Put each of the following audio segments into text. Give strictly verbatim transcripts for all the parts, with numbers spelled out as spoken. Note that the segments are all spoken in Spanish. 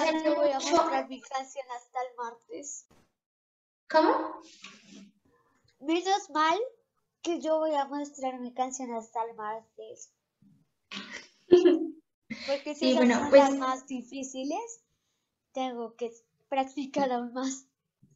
hacen Yo voy a mucho. mostrar mi canción hasta el martes. ¿Cómo? Menos mal que yo voy a mostrar mi canción hasta el martes. Porque si Sí, esas bueno, son pues las más difíciles, tengo que practicar aún más.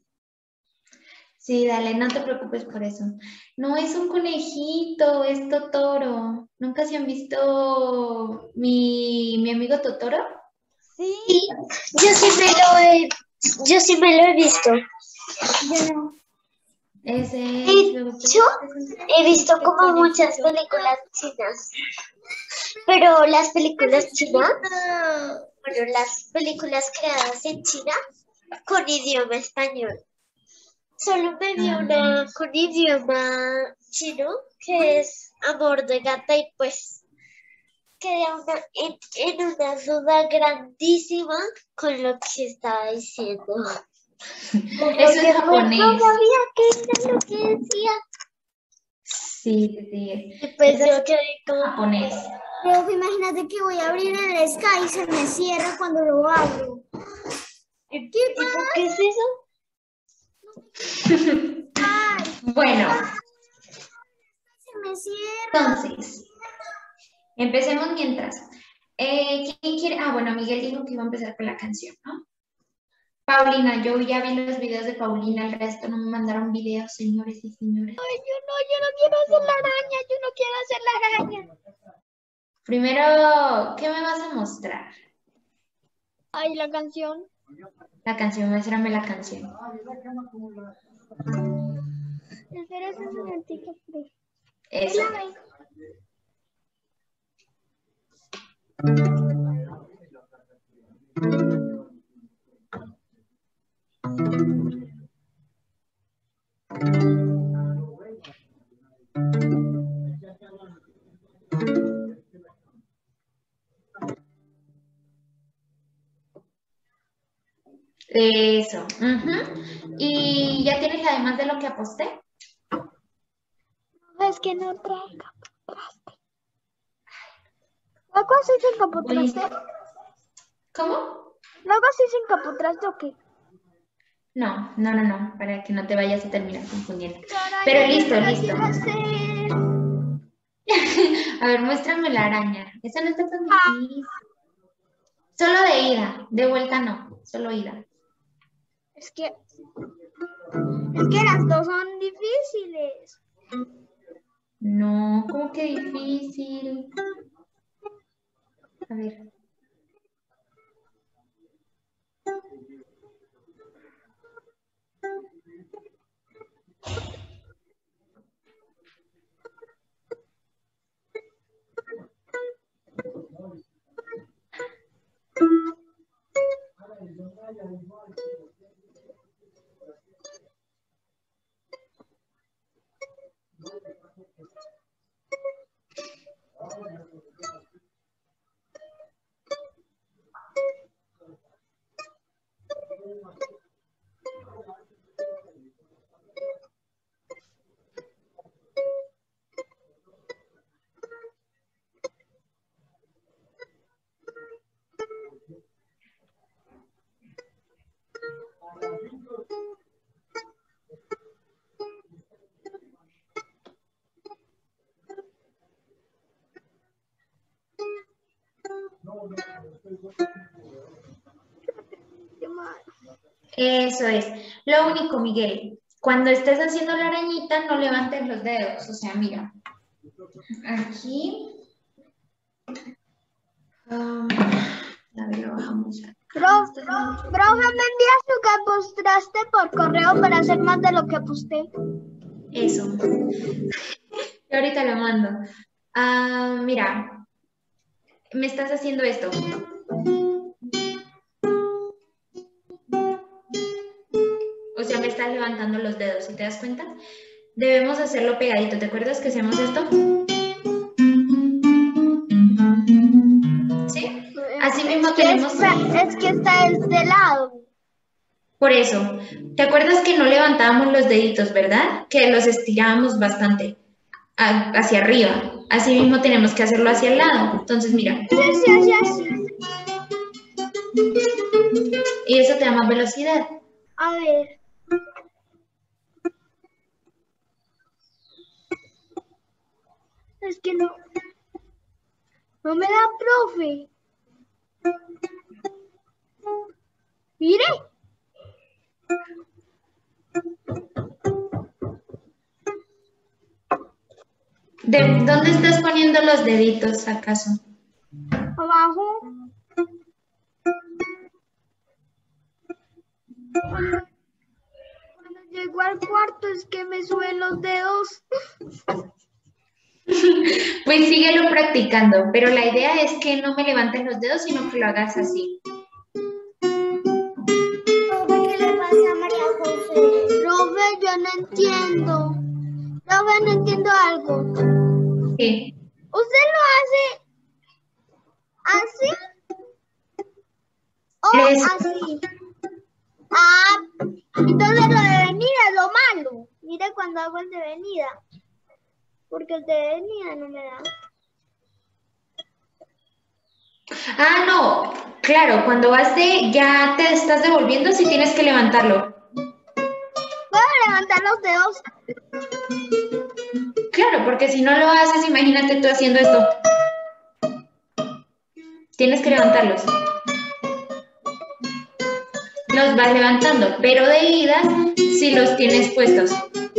sí, dale, no te preocupes por eso. No es un conejito, es Totoro. ¿Nunca se han visto mi, mi amigo Totoro? Sí, Sí, yo sí me lo he, yo sí me lo he visto. Yo no. Ese De es, luego hecho, he visto Qué como muchas conejito. películas chinas. Pero las películas chinas, bueno, las películas creadas en China con idioma español. Solo me vi una con idioma chino, que es Amor de Gata, y pues quedé una, en, en una duda grandísima con lo que estaba diciendo. Eso es japonés. No sabía qué era lo que decía. Sí, sí, sí. Y pues Eso yo es quedé como... japonés. Profe, imagínate que voy a abrir el Sky y se me cierra cuando lo abro. ¿Y, ¿y por qué es eso? Bueno, Se me cierra. entonces, empecemos mientras. Eh, ¿quién quiere? Ah, bueno, Miguel dijo que iba a empezar con la canción, ¿no? Paulina, yo ya vi los videos de Paulina, el resto no me mandaron videos, señores y señores. Ay, yo no, yo no quiero hacer la araña, yo no quiero hacer la araña. Primero, ¿qué me vas a mostrar? Ay, la canción. La canción, muéstrame la canción. Espera un momentito, profe. Eso. Eso. Ujú. ¿Y ya tienes además de lo que aposté? Es que no trae capotraste. ¿Luego así sin capotraste? ¿Cómo? ¿Luego así sin capotraste o qué? No, no, no, no, para que no te vayas a terminar confundiendo. Araña, Pero yo listo, no la listo. quiero hacer. A ver, muéstrame la araña. Esa no está tan difícil. Solo de ida, de vuelta no, solo ida. Es que... Es que las dos son difíciles. No, ¿cómo que difícil? A ver. Eso es. Lo único, Miguel, cuando estés haciendo la arañita, no levantes los dedos. O sea, mira. Aquí. Um, a ver, lo bajamos. Profe, profe, ¿me envías tu capotraste por correo para hacer más de lo que aposté? Eso. Yo ahorita lo mando. Ah, mira. Me estás haciendo esto. O sea, me estás levantando los dedos, ¿sí te das cuenta? Debemos hacerlo pegadito. ¿Te acuerdas que hacemos esto? ¿Sí? Así mismo Es que tenemos... está, es que está de este lado. Por eso. ¿Te acuerdas que no levantábamos los deditos, verdad? Que los estirábamos bastante a- hacia arriba. Así mismo tenemos que hacerlo hacia el lado. Entonces, mira. Sí, sí, sí, sí. y eso te da más velocidad. A ver. Es que no. No me da, profe. Mire. ¿De dónde estás poniendo los deditos, acaso? Abajo. Cuando, cuando llego al cuarto es que me suben los dedos. Pues síguelo practicando, pero la idea es que no me levantes los dedos, sino que lo hagas así. ¿Qué le pasa a María José? Profe, yo no entiendo. Profe, no entiendo algo. Sí. ¿Usted lo hace así? ¿O Es- así? Ah, entonces lo de venida es lo malo. Mire cuando hago el de venida. Porque el de venida no me da. Ah, no, claro, cuando vas de, ya te estás devolviendo, sí tienes que levantarlo. ¿Puedo levantar los dedos? Claro, porque si no lo haces, imagínate tú haciendo esto. Tienes que levantarlos. Los vas levantando, pero de idas si los tienes puestos.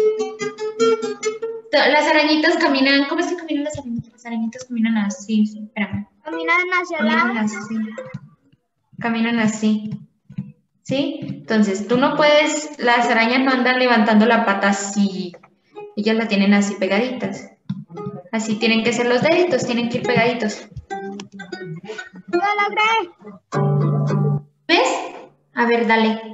Las arañitas caminan, ¿cómo es que caminan las arañitas? Las arañitas caminan así, sí, espérame. Caminan hacia Caminan la... así. Caminan así. ¿Sí? Entonces, tú no puedes, las arañas no andan levantando la pata así. Ellas la tienen así pegaditas. Así tienen que ser los deditos, tienen que ir pegaditos. ¡Yo logré! ¿Ves? A ver, dale.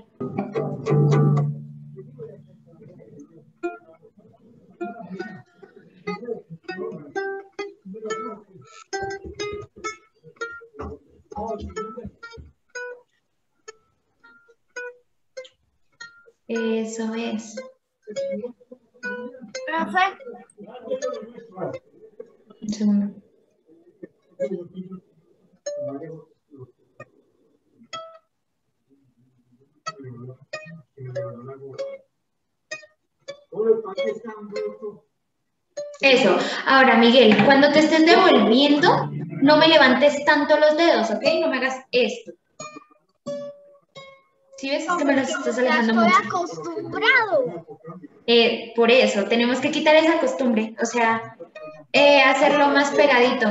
Eso es. Profe, Un segundo. Eso. Ahora, Miguel, cuando te estés devolviendo, no me levantes tanto los dedos, ¿ok? No me hagas esto. ¿Sí ves? Es que me los estás ya alejando estoy mucho. acostumbrado. Eh, por eso, tenemos que quitar esa costumbre. O sea, eh, hacerlo más pegadito.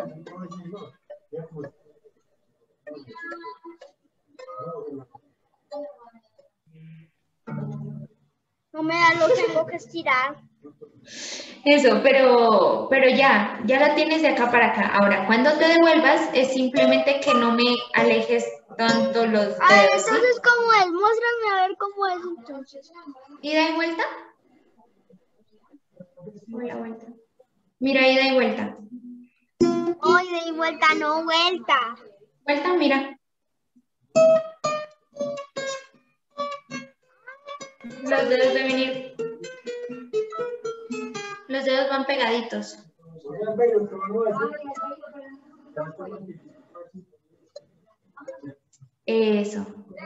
No me da, lo tengo que estirar. Eso, pero, pero ya, ya la tienes de acá para acá. Ahora, cuando te devuelvas, es simplemente que no me alejes tanto los dedos. A ver, ¿sí? entonces, ¿cómo es? Muéstrame a ver cómo es entonces. ¿Ida y vuelta? Vuelta, vuelta. Mira, ida y vuelta. Hoy de vuelta, no vuelta. Vuelta, mira. Los dedos deben ir. Los dedos van pegaditos. Eso.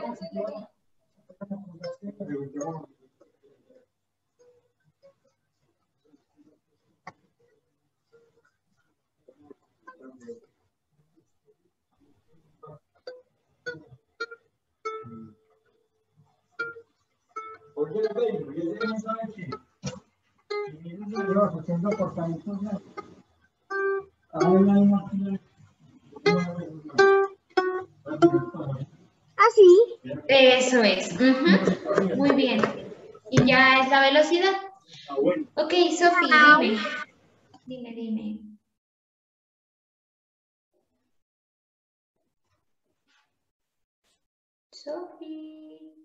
Así. Eso es. Ujú. Muy bien. Y ya es la velocidad. Ok, Sofi, dime. Dime, dime. Sofi.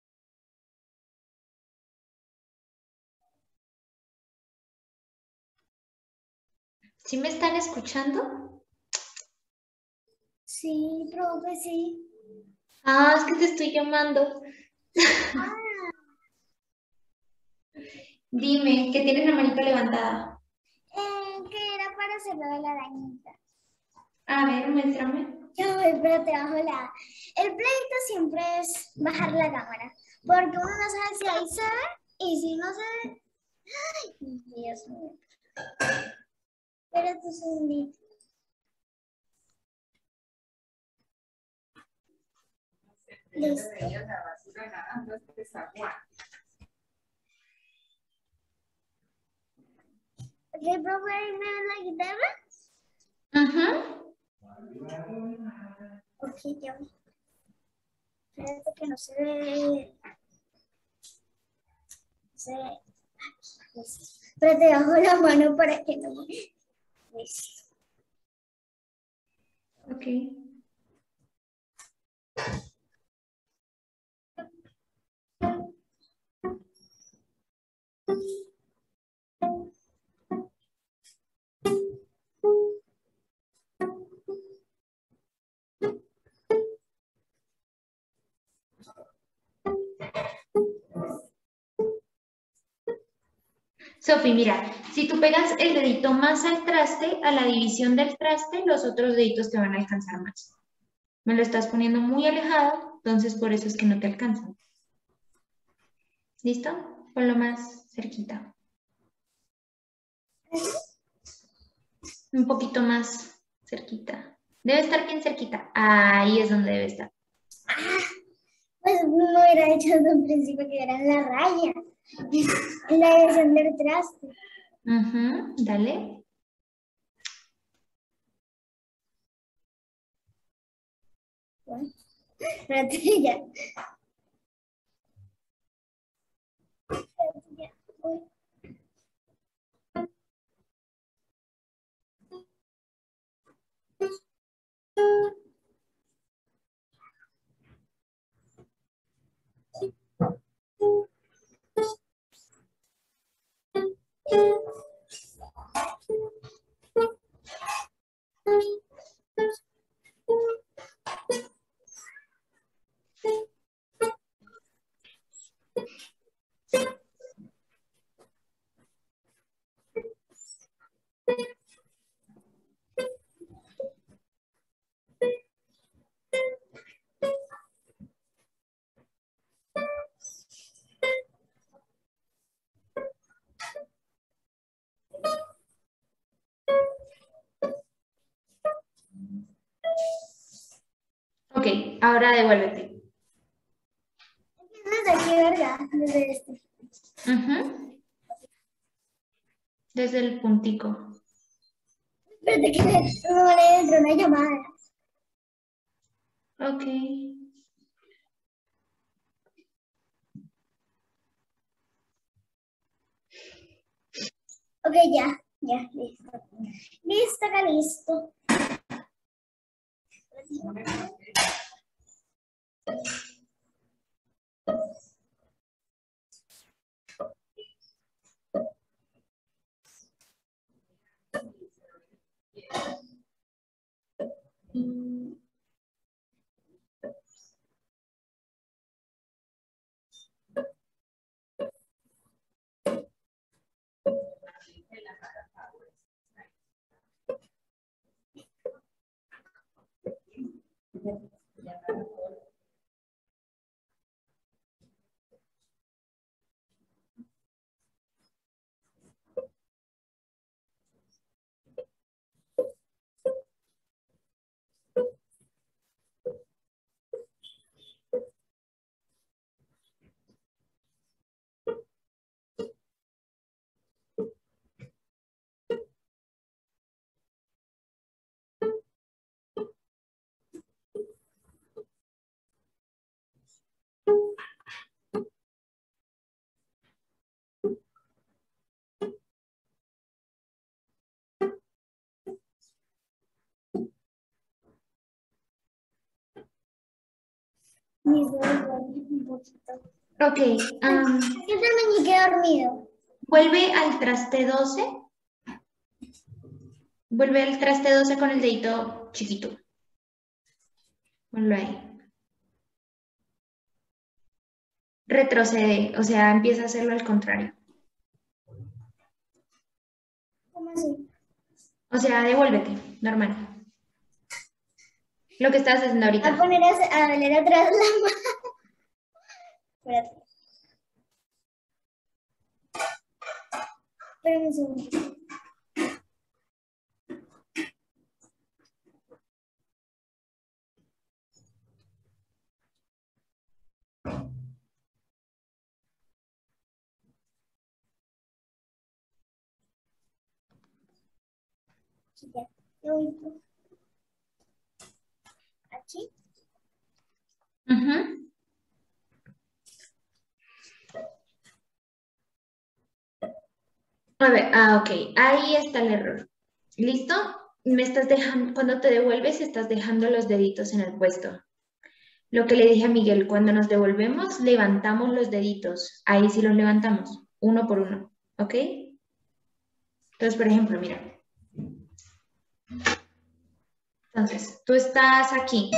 ¿Sí me están escuchando? Sí, profe, sí. Ah, es que te estoy llamando. Dime, que tienes la manita levantada. Eh, que era para hacerlo de la arañita. A ver, muéstrame. Ya voy, pero te bajo la... El pleito siempre es bajar la cámara, porque uno no sabe si ahí se ve, y si no se ve... Ay, Dios mío. Espérate un segundito. Listo. ¿Qué, profe, ahí me ven la guitarra? Ajá. Ok, ya. Espérate que no se ve. No se ve. Listo. Pero te bajo la mano para que no me... Listo. Ok. Sofi, mira, si tú pegas el dedito más al traste, a la división del traste, los otros deditos te van a alcanzar más. Me lo estás poniendo muy alejado, entonces por eso es que no te alcanzan. ¿Listo? Ponlo más cerquita. Un poquito más cerquita. Debe estar bien cerquita. Ahí es donde debe estar. Pues no era hecho desde un principio que era en la raya. En la dirección del traste. Ujú, dale. Bueno, espérate ya. Espérate ya. Voy. Ok, ahora devuélvete. Desde aquí, ¿verdad? Desde este. Ujú. Desde el puntico. Espérate que no me entró una llamada. Ok. Ok, ya, ya, listo. Listo, acá listo. Mis dedos duelen un poquito. Ok. am, Yo también me quedé dormido. vuelve al traste doce. Vuelve al traste doce con el dedito chiquito. Ponlo ahí. Retrocede, o sea, empieza a hacerlo al contrario. ¿Cómo así? O sea, devuélvete, normal. Lo que estás haciendo A ahorita. poner a, a doler atrás la mano. Espérate. Espérame un segundo. Ya. Aquí. Ujú. A ver, ah, ok, ahí está el error. ¿Listo? Me estás dejando, cuando te devuelves, estás dejando los deditos en el puesto. Lo que le dije a Miguel, cuando nos devolvemos, levantamos los deditos. Ahí sí los levantamos, uno por uno, ¿ok? Entonces, por ejemplo, mira. Entonces, tú estás aquí.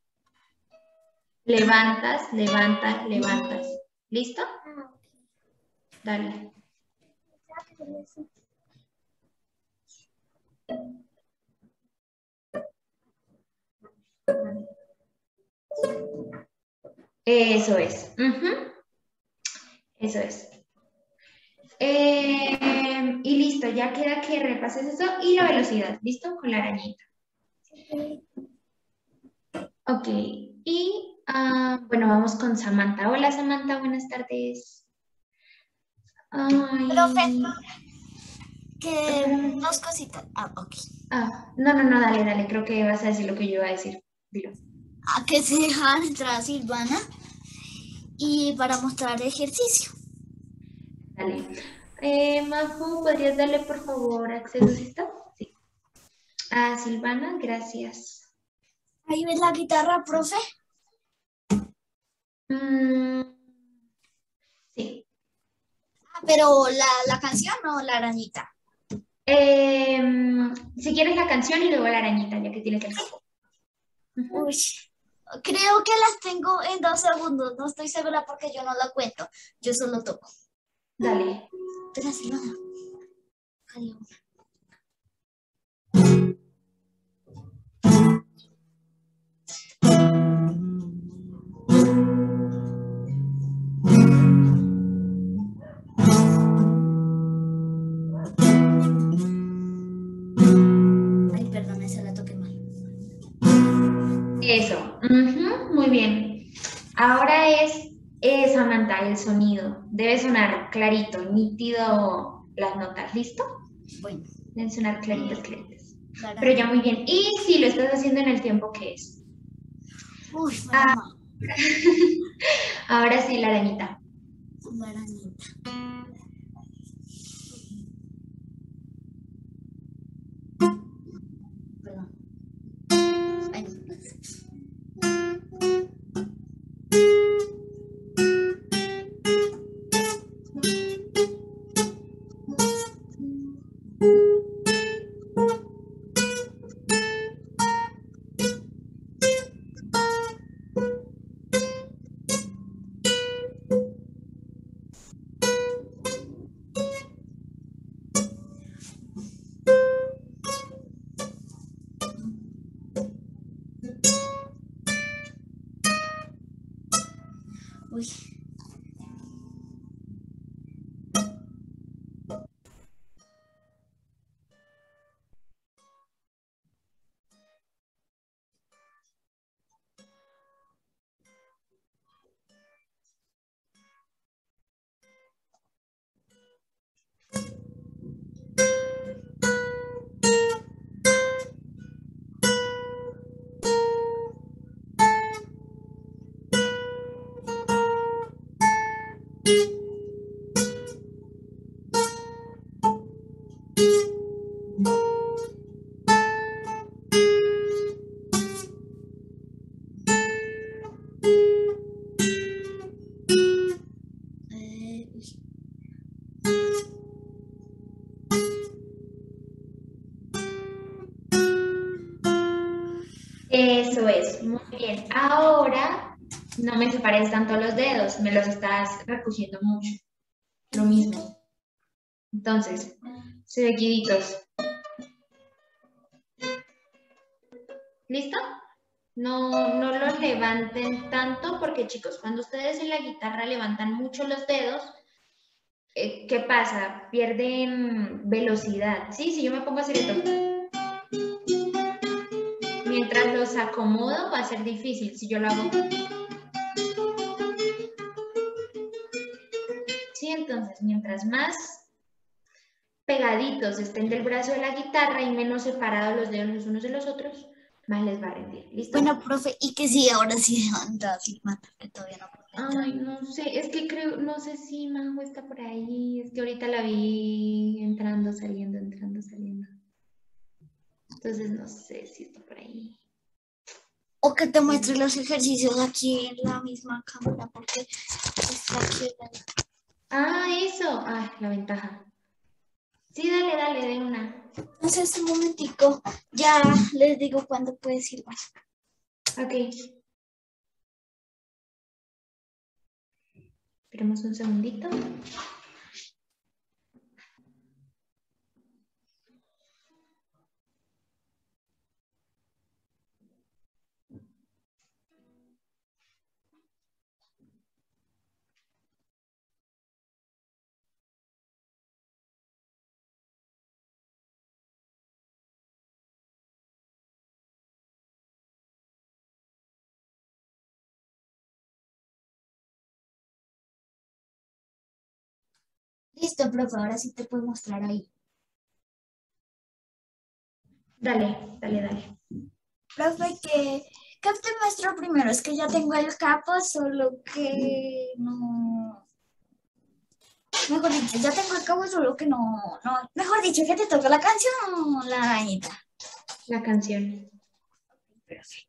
Levantas, levantas, levantas. ¿Listo? Ah, ok. Dale. Eso es. Ujú. Eso es. Eh, y listo, ya queda que repases eso y la velocidad. ¿Listo? Con la arañita. Ok. Y ah, bueno, vamos con Samantha. Hola Samantha, buenas tardes. Ay. Profe, que Mm, dos cositas. Ah, ok. ah, no, no, no, dale, dale. Creo que vas a decir lo que yo iba a decir. Dilo. A que se dejan entrar a Silvana y para mostrar ejercicio. Dale. Eh, Majo, ¿podrías darle por favor acceso a esto? Sí. Ah, Silvana, gracias. Ahí ves la guitarra, profe. Mm, sí. Ah, pero la, la canción no, la arañita. Em, si quieres la canción y luego la arañita, ya que tienes el campo. Ujú. Uy, creo que las tengo en dos segundos. No estoy segura porque yo no la cuento. Yo solo toco. Dale. Espera, Silvana. Adiós. Ay, perdón, esa la toqué mal. Eso. Ujú, muy bien. Ahora es, es, Samantha, el sonido. Debe sonar clarito, nítido las notas. ¿Listo? Bueno, Deben sonar claritas, claritas. la Pero ya araña. muy bien. Y si lo estás haciendo en el tiempo que es. Uy, Ah, mamá. ahora sí, la arañita. La arañita. Perdón. Ay, no. Uy. Eh, uy. Eso es, muy bien. Ahora no me separes tanto los dedos, me los estás recogiendo mucho. Lo mismo. Entonces, seguiditos. ¿Listo? No, no lo levanten tanto porque chicos, cuando ustedes en la guitarra levantan mucho los dedos, eh, ¿qué pasa? Pierden velocidad. Sí, si yo me pongo a hacer esto, mientras los acomodo va a ser difícil. Si yo lo hago. Sí, entonces, mientras más pegaditos estén del brazo de la guitarra y menos separados los dedos los unos de los otros, más les va a rendir. ¿Listo? Bueno, profe, ¿y que sí? Ahora sí anda filmando, que todavía no puedo entrar. Ay, no sé, es que creo, no sé si Majo está por ahí, es que ahorita la vi entrando, saliendo, entrando, saliendo. Entonces no sé si está por ahí. O que te muestre los ejercicios aquí en la misma cámara, porque está aquí. Ah, eso, ay, la ventaja. Sí, dale, dale, de una. Entonces, un momentico, ya les digo cuándo puedes ir más. Ok. Esperemos un segundito. Listo, profe, ahora sí te puedo mostrar ahí. Dale, dale, dale. Profe, que, ¿qué te muestro primero? Es que ya tengo el capo, solo que no... Mejor dicho, ya tengo el capo, solo que no... no mejor dicho, que te toca la canción o la arañita. La canción. Profe.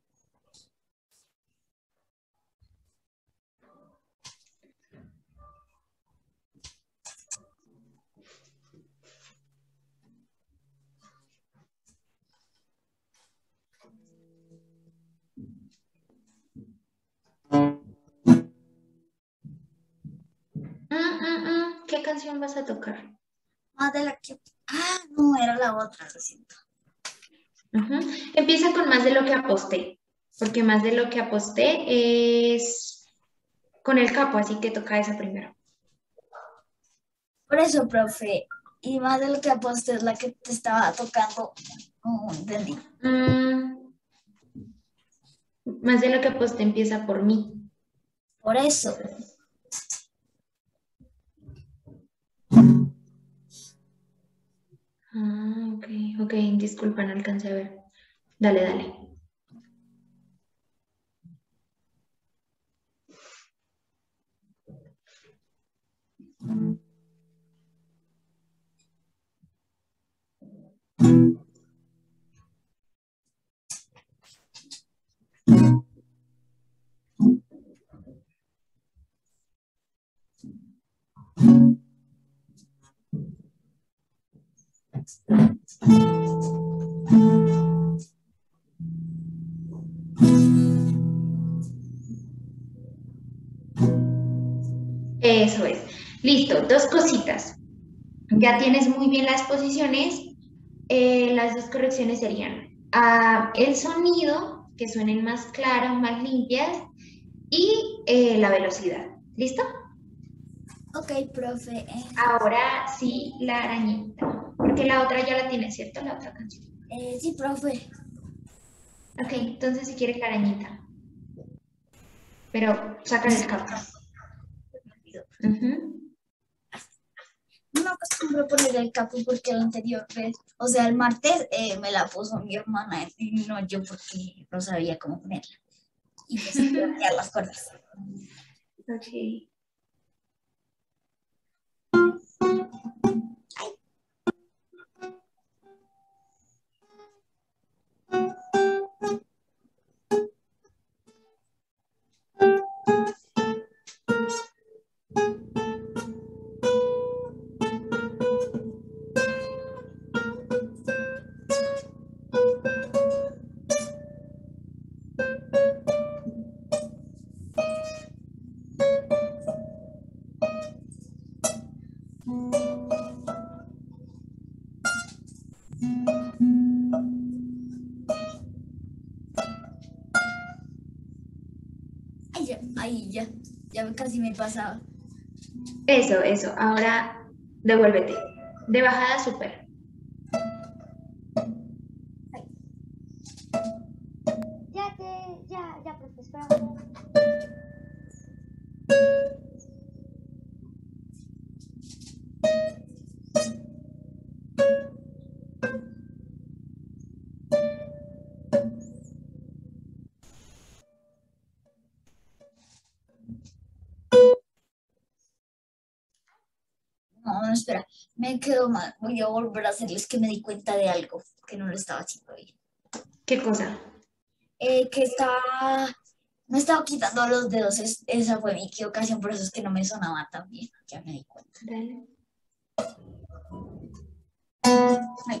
Mm, mm, mm. ¿Qué canción vas a tocar? Más de la que... Ah, no, era la otra, lo siento. Ujú. Empieza con más de lo que aposté, porque más de lo que aposté es con el capo, así que toca esa primero. Por eso, profe, y más de lo que aposté es la que te estaba tocando. No entendí. Mm, más de lo que aposté empieza por mí. Por eso. Ah, ok, ok, disculpa, no alcancé a ver. Dale, dale. Eso es. Listo, dos cositas. Ya tienes muy bien las posiciones. Eh, las dos correcciones serían ah, el sonido, que suenen más claras, más limpias, y eh, la velocidad. ¿Listo? Ok, profe. Eh, Ahora sí, la arañita. Porque la otra ya la tienes, ¿cierto? La otra canción. eh, sí, profe. Ok, entonces si quieres la arañita. Pero saca el capo. Ujú. No me acostumbro a poner el capo porque la anterior vez, o sea, el martes eh, me la puso mi hermana y no yo porque no sabía cómo ponerla. Y pues iba a quedar las cuerdas. Ok. Ay, ya, ahí ya, ya casi me pasaba. Eso, eso. Ahora devuélvete. De bajada súper. Ya te, ya, ya, profe, espera. No, no, espera, me quedo mal. Voy a volver a hacerles que me di cuenta de algo que no lo estaba haciendo bien. ¿Qué cosa? Eh, que estaba, me estaba quitando los dedos. Es- esa fue mi equivocación, por eso es que no me sonaba tan bien. Ya me di cuenta. Dale. Ay.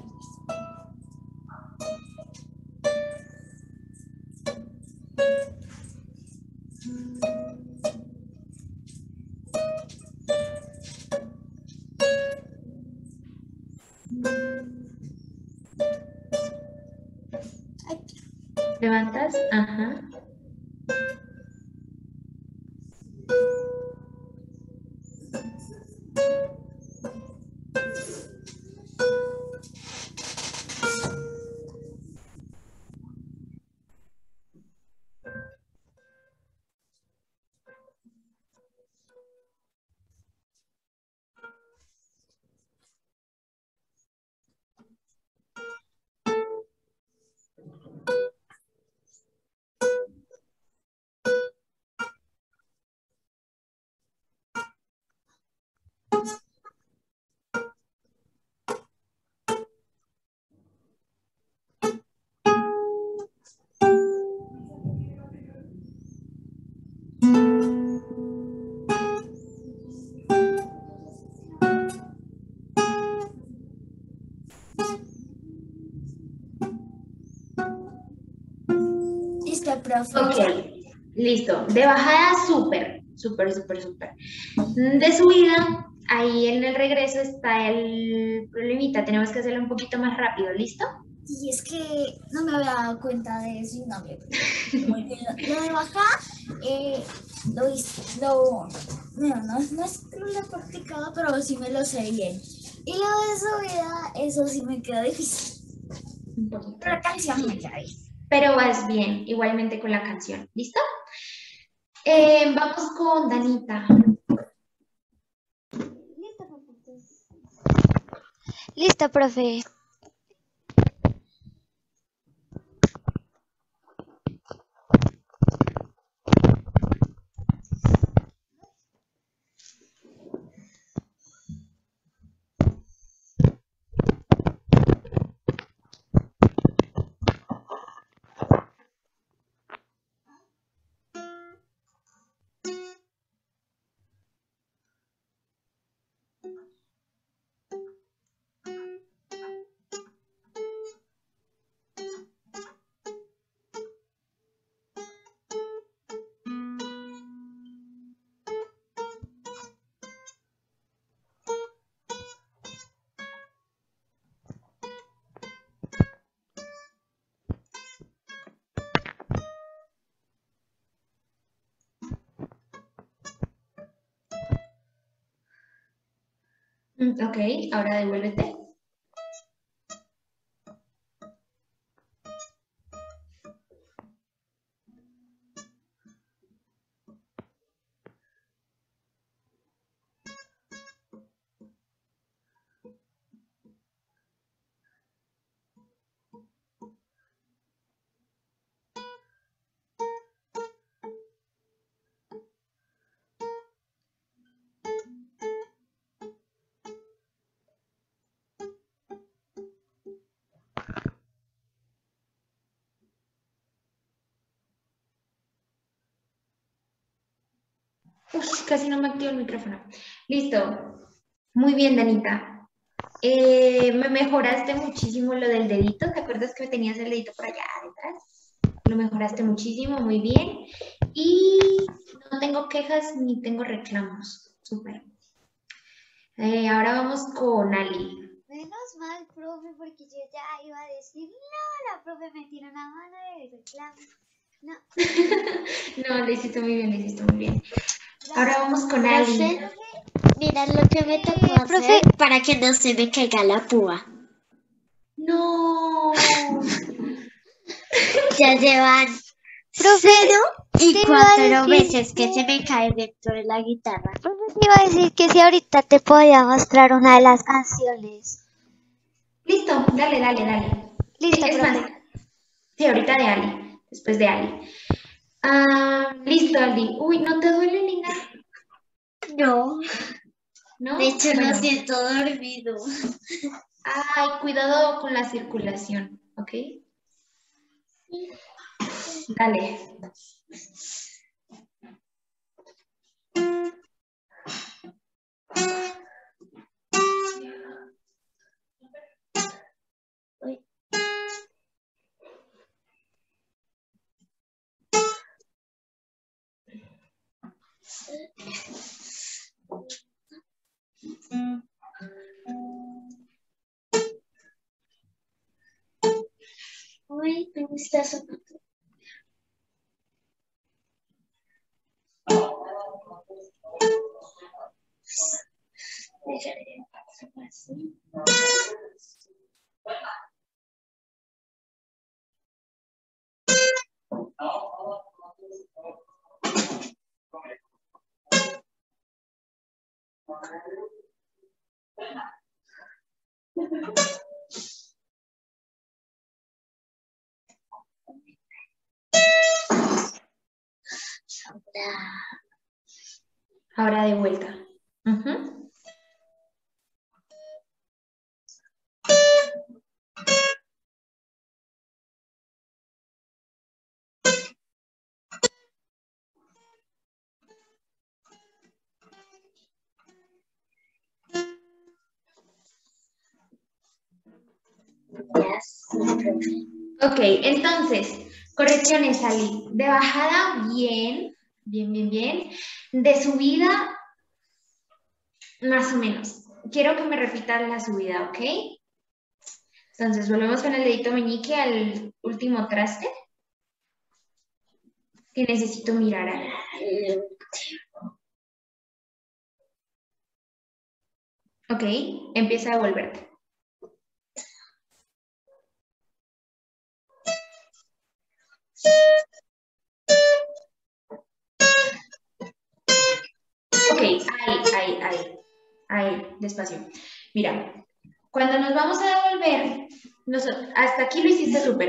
Ay. Levantas. Ajá. Listo, profe. Ok, listo. De bajada, súper, súper, súper, súper. De subida, ahí en el regreso está el problemita. Tenemos que hacerlo un poquito más rápido, ¿listo? Y es que no me había dado cuenta de eso y no me muy bien. Lo de bajada, eh, lo hice, lo, no, no, no es que no lo he practicado, pero sí me lo sé bien. Y lo de subida, eso sí me queda difícil. Un poquito. Pero la canción me queda bien. Pero vas bien, igualmente con la canción, ¿listo? Eh, vamos con Danita. Listo, profe. Entonces, Listo, profe. Mm, Ok, ahora devuélvete. Uf, casi no me activo el micrófono. Listo. Muy bien, Danita. Eh, me mejoraste muchísimo lo del dedito. ¿Te acuerdas que tenías el dedito por allá detrás? Lo mejoraste muchísimo, muy bien. Y no tengo quejas ni tengo reclamos. Súper. Eh, ahora vamos con Ali. menos mal, profe, porque yo ya iba a decir, no, la profe me tiene una mano de reclamo. No. No, lo hiciste muy bien, lo hiciste muy bien. Ahora vamos con Ali. Profe, mira lo que me tocó Eh, profe. hacer para que no se me caiga la púa. No. Ya llevan Profe, cero y te iba a cuatro decir veces que se me cae dentro de la guitarra. profe, te iba a decir que si ahorita te podía mostrar una de las canciones. Listo, dale, dale, dale. Listo, Es más, profe. sí, ahorita de Ali, después de Ali. Ah, listo, Ali. Uy, ¿no te duele ni nada? No, ¿No? de hecho Bueno. lo siento dormido. Ay, cuidado con la circulación, ¿ok? Dale. Uy, me gusta sonando. Ahora de vuelta. Ujú. Yes. Ok, entonces, correcciones, Ali. De bajada, bien, bien, bien, bien. De subida, más o menos. Quiero que me repitas la subida, ¿ok? Entonces, volvemos con el dedito meñique al último traste. Que necesito mirar ahí. Ok, empieza a devolverte. Ok, ahí, ahí, ahí. Ahí, despacio. Mira, cuando nos vamos a devolver, nos- hasta aquí lo hiciste súper.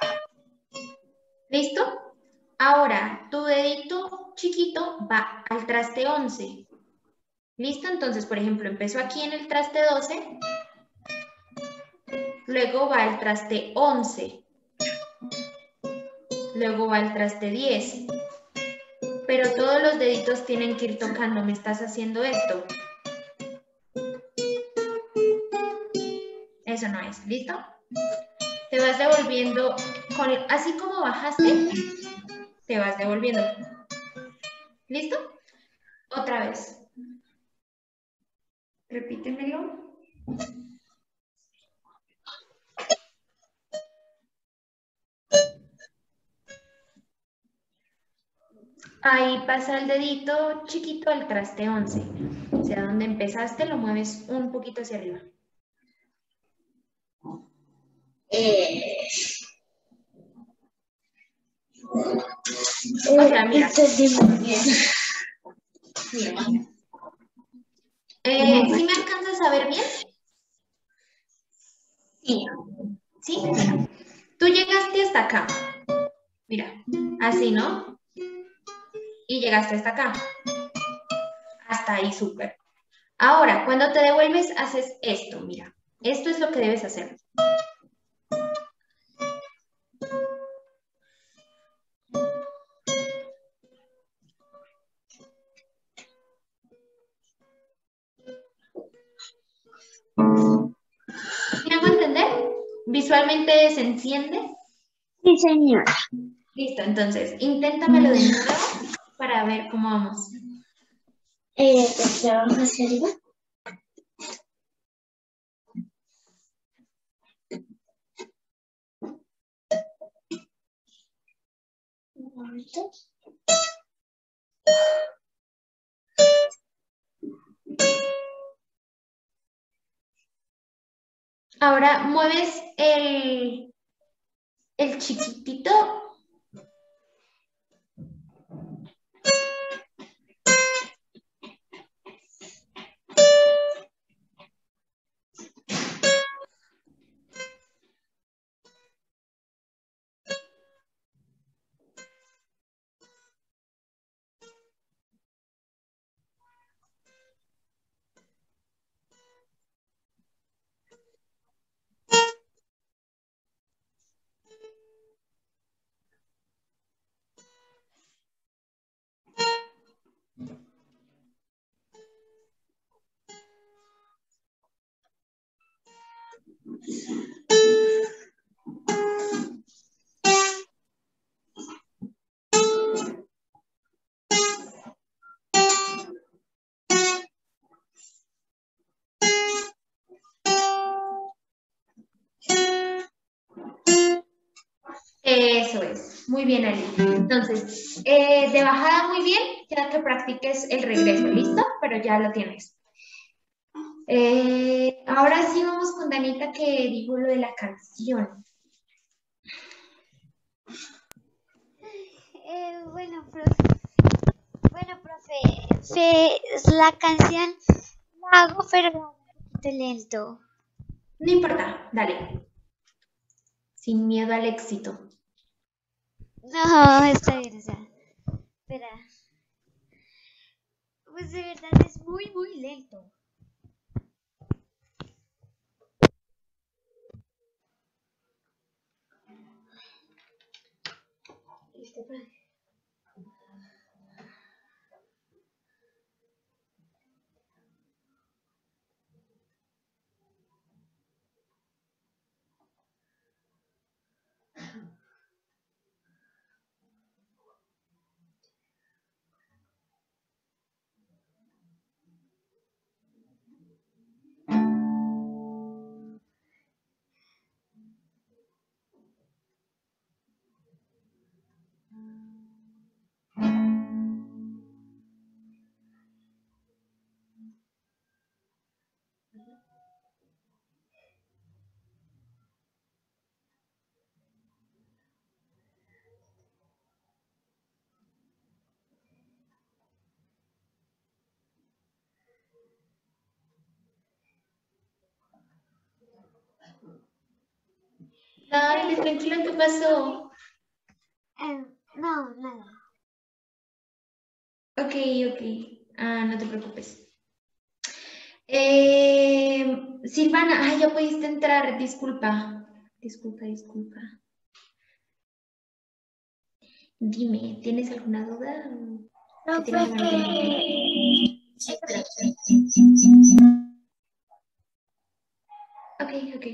¿Listo? Ahora, tu dedito chiquito va al traste once. ¿Listo? Entonces, por ejemplo, empezó aquí en el traste doce, luego va al traste once, luego va al traste diez. Pero todos los deditos tienen que ir tocando. ¿Me estás haciendo esto? Eso no es. ¿Listo? Te vas devolviendo, con, así como bajaste, te vas devolviendo. ¿Listo? Otra vez. Repítemelo. Ahí pasa el dedito chiquito al traste once. O sea, donde empezaste lo mueves un poquito hacia arriba. Eh, O sea, mira. entendí muy bien. Mira. Eh, ¿sí me alcanzas a ver bien? Sí. Sí, mira. Tú llegaste hasta acá. Mira, así, ¿no? Y llegaste hasta acá. Hasta ahí, súper. Ahora, cuando te devuelves, haces esto, mira. Esto es lo que debes hacer. ¿Me hago entender? ¿Visualmente se enciende? Sí, señor. Listo, entonces, inténtamelo de nuevo para ver cómo vamos. Eh, ¿de abajo hacia arriba? momento. Ahora mueves el, el chiquitito. Eso es, muy bien, Ali. Entonces, eh, de bajada muy bien, ya que practiques el regreso, ¿listo? Pero ya lo tienes. Eh, ahora sí vamos con Danita que dijo lo de la canción. Eh, bueno, profe. Bueno, profe. Fe, la canción la hago, pero un poquito lento. No importa, dale. Sin miedo al éxito. No, está bien, o sea. Espera. Pues de verdad es muy, muy lento. ¿Listo, profe? Dale, tranquila, ¿qué pasó? Eh, no, nada. Ok, ok. Ah, no te preocupes. Eh, Silvana, ay, ya pudiste entrar, disculpa. Disculpa, disculpa. Dime, ¿tienes alguna duda? ¿Qué Profe, tienes en mente? que... Ok, ok.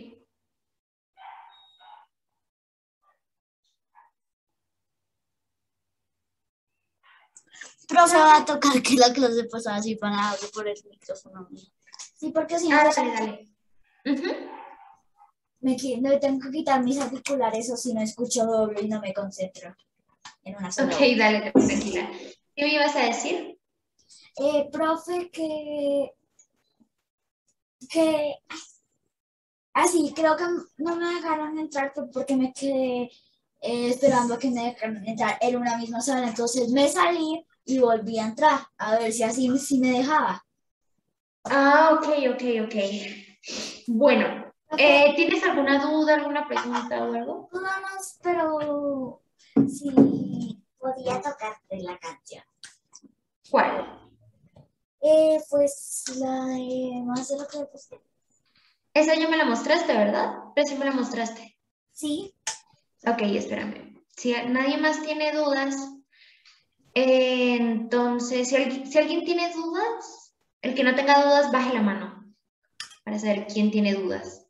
Profe, va a tocar que la clase pasada así para darle por el micrófono. Sí, porque si no, Ah, dale, dale. Ujú. me, qui- me tengo que quitar mis auriculares o si no escucho doble y no me concentro en una sola Ok, voz. dale, tranquila. ¿Qué me ibas a decir? Eh, profe, que, que así, creo que no me dejaron entrar fue porque me quedé eh, esperando a que me dejaran entrar en una misma sala. Entonces me salí y volví a entrar a ver si así sí me dejaba. Ah, ok, ok, ok. Bueno, Profe, eh, ¿tienes alguna duda, alguna pregunta o algo? no más, pero sí podía tocarte la canción. ¿Cuál? Eh, pues la de más de lo que pues, Esa ya me la mostraste, ¿verdad? Recién me la mostraste. sí. Ok, espérame. Si nadie más tiene dudas, eh, entonces, si, alguien- si alguien tiene dudas, el que no tenga dudas, baje la mano para saber quién tiene dudas.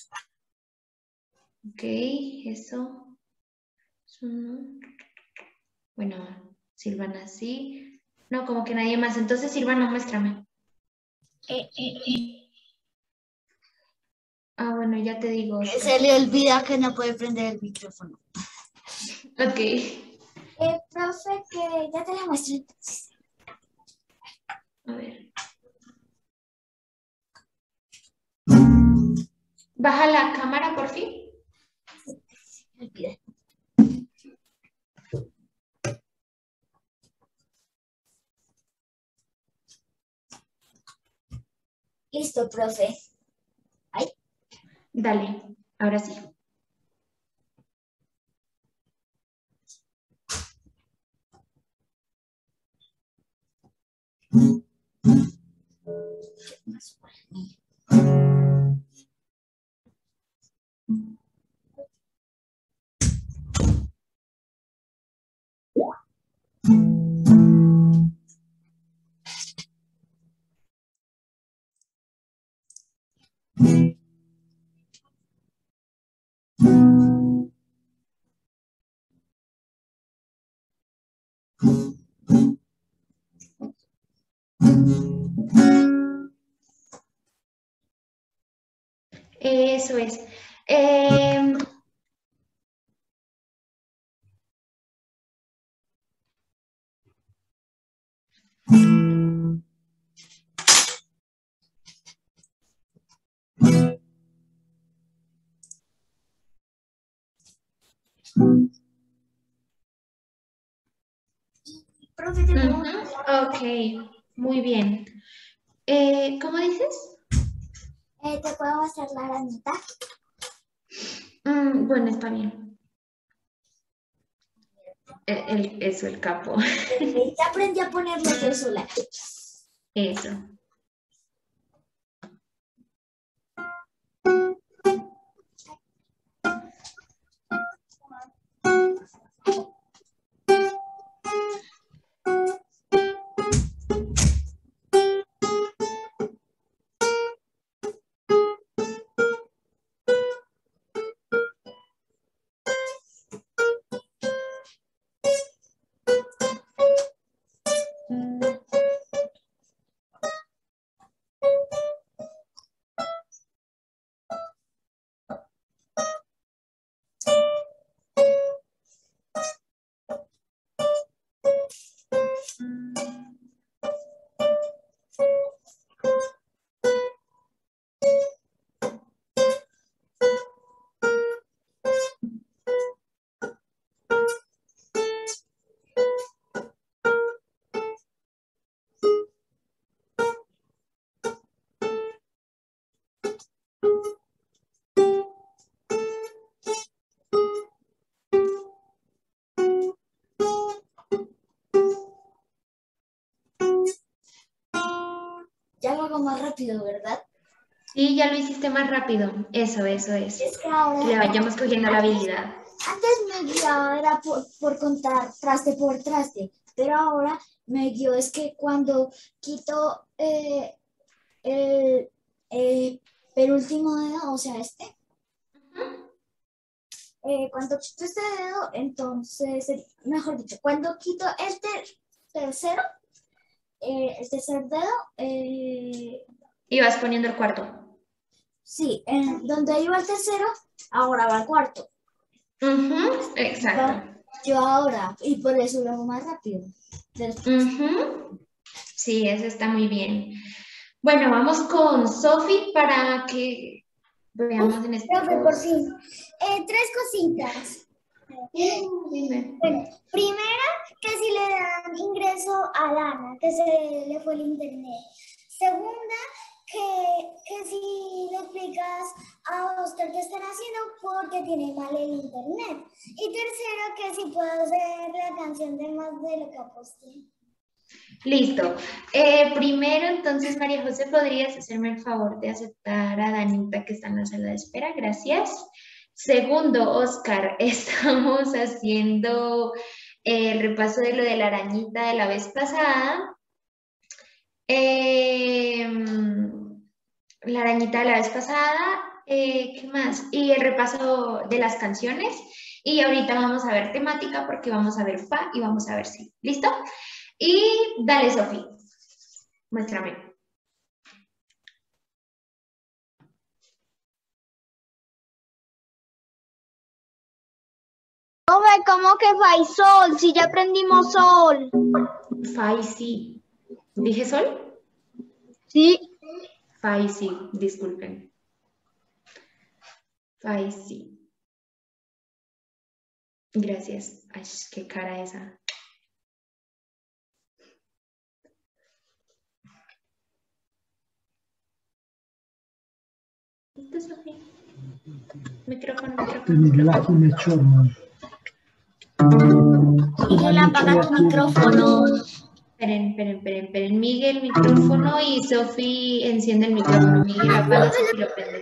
Ok, eso. Mm, Bueno, Silvana sí. No, como que nadie más. Entonces, Silvana, muéstrame. Eh, eh, eh. Ah, bueno, ya te digo, Oscar. Se le olvida que no puede prender el micrófono. Ok. Eh, profe, que ya te la muestro entonces. A ver. Baja la cámara, por fin. Olvida. Listo, profe. Ay, Dale, ahora sí. más para mí. Eso es. Em, Profe, te puedo ujú, ok, muy bien. Eh, ¿cómo dices? Eh, ¿te puedo mostrar la arañita? Mm, bueno, está bien. El, el- eso, el capo. Eh, ya aprendí a ponerle yo sola. Eso. Ya lo hago más rápido, ¿verdad? Sí, ya lo hiciste más rápido. Eso, eso es. Es que ahora, Que le vayamos cogiendo la habilidad. antes me guiaba era por, por contar traste por traste, pero ahora me guío es que cuando quito eh, el eh, penúltimo dedo, o sea, este, eh, cuando quito este dedo, entonces, eh, mejor dicho, cuando quito el ter- tercero, eh, el tercer dedo, eh, Y vas poniendo el cuarto. sí, en donde iba el tercero, ahora va el cuarto. Ujú, exacto. Va- Yo ahora, y por eso lo hago más rápido. Después. Ujú. Sí, eso está muy bien. Bueno, vamos con Sophie para que veamos en Profe, por estos. fin. Eh, tres cositas. Uh, dime. Bueno, primera, que si le dan ingreso a Lana, que se le fue el internet. Segunda, que, que si le explicas a Oscar qué están haciendo porque tiene mal el internet. Y tercero, que si puedo hacer la canción de Más de lo que aposté. Listo. Eh, primero, entonces, María José, ¿podrías hacerme el favor de aceptar a Danita que está en la sala de espera? Gracias. Segundo, Oscar, estamos haciendo eh, el repaso de lo de la arañita de la vez pasada. Em, la arañita de la vez pasada, eh, ¿qué más? Y el repaso de las canciones. Y ahorita vamos a ver temática porque vamos a ver fa y vamos a ver si. ¿Listo? Y dale, Sofi, muéstrame. Profe, ¿cómo que fa y sol? Si ya aprendimos sol. Fa y si. ¿Dije sol? Sí. Fa y si, disculpen. Fa y si. Gracias. Ay, qué cara esa. ¿Listo, Sofía? Micrófono, micrófono. Miguel aquí me chorman. Miguel, apaga tu micrófono. Esperen, esperen, esperen, esperen. Miguel, micrófono y Sofi enciende el micrófono. Miguel apaga, Sofi lo prende.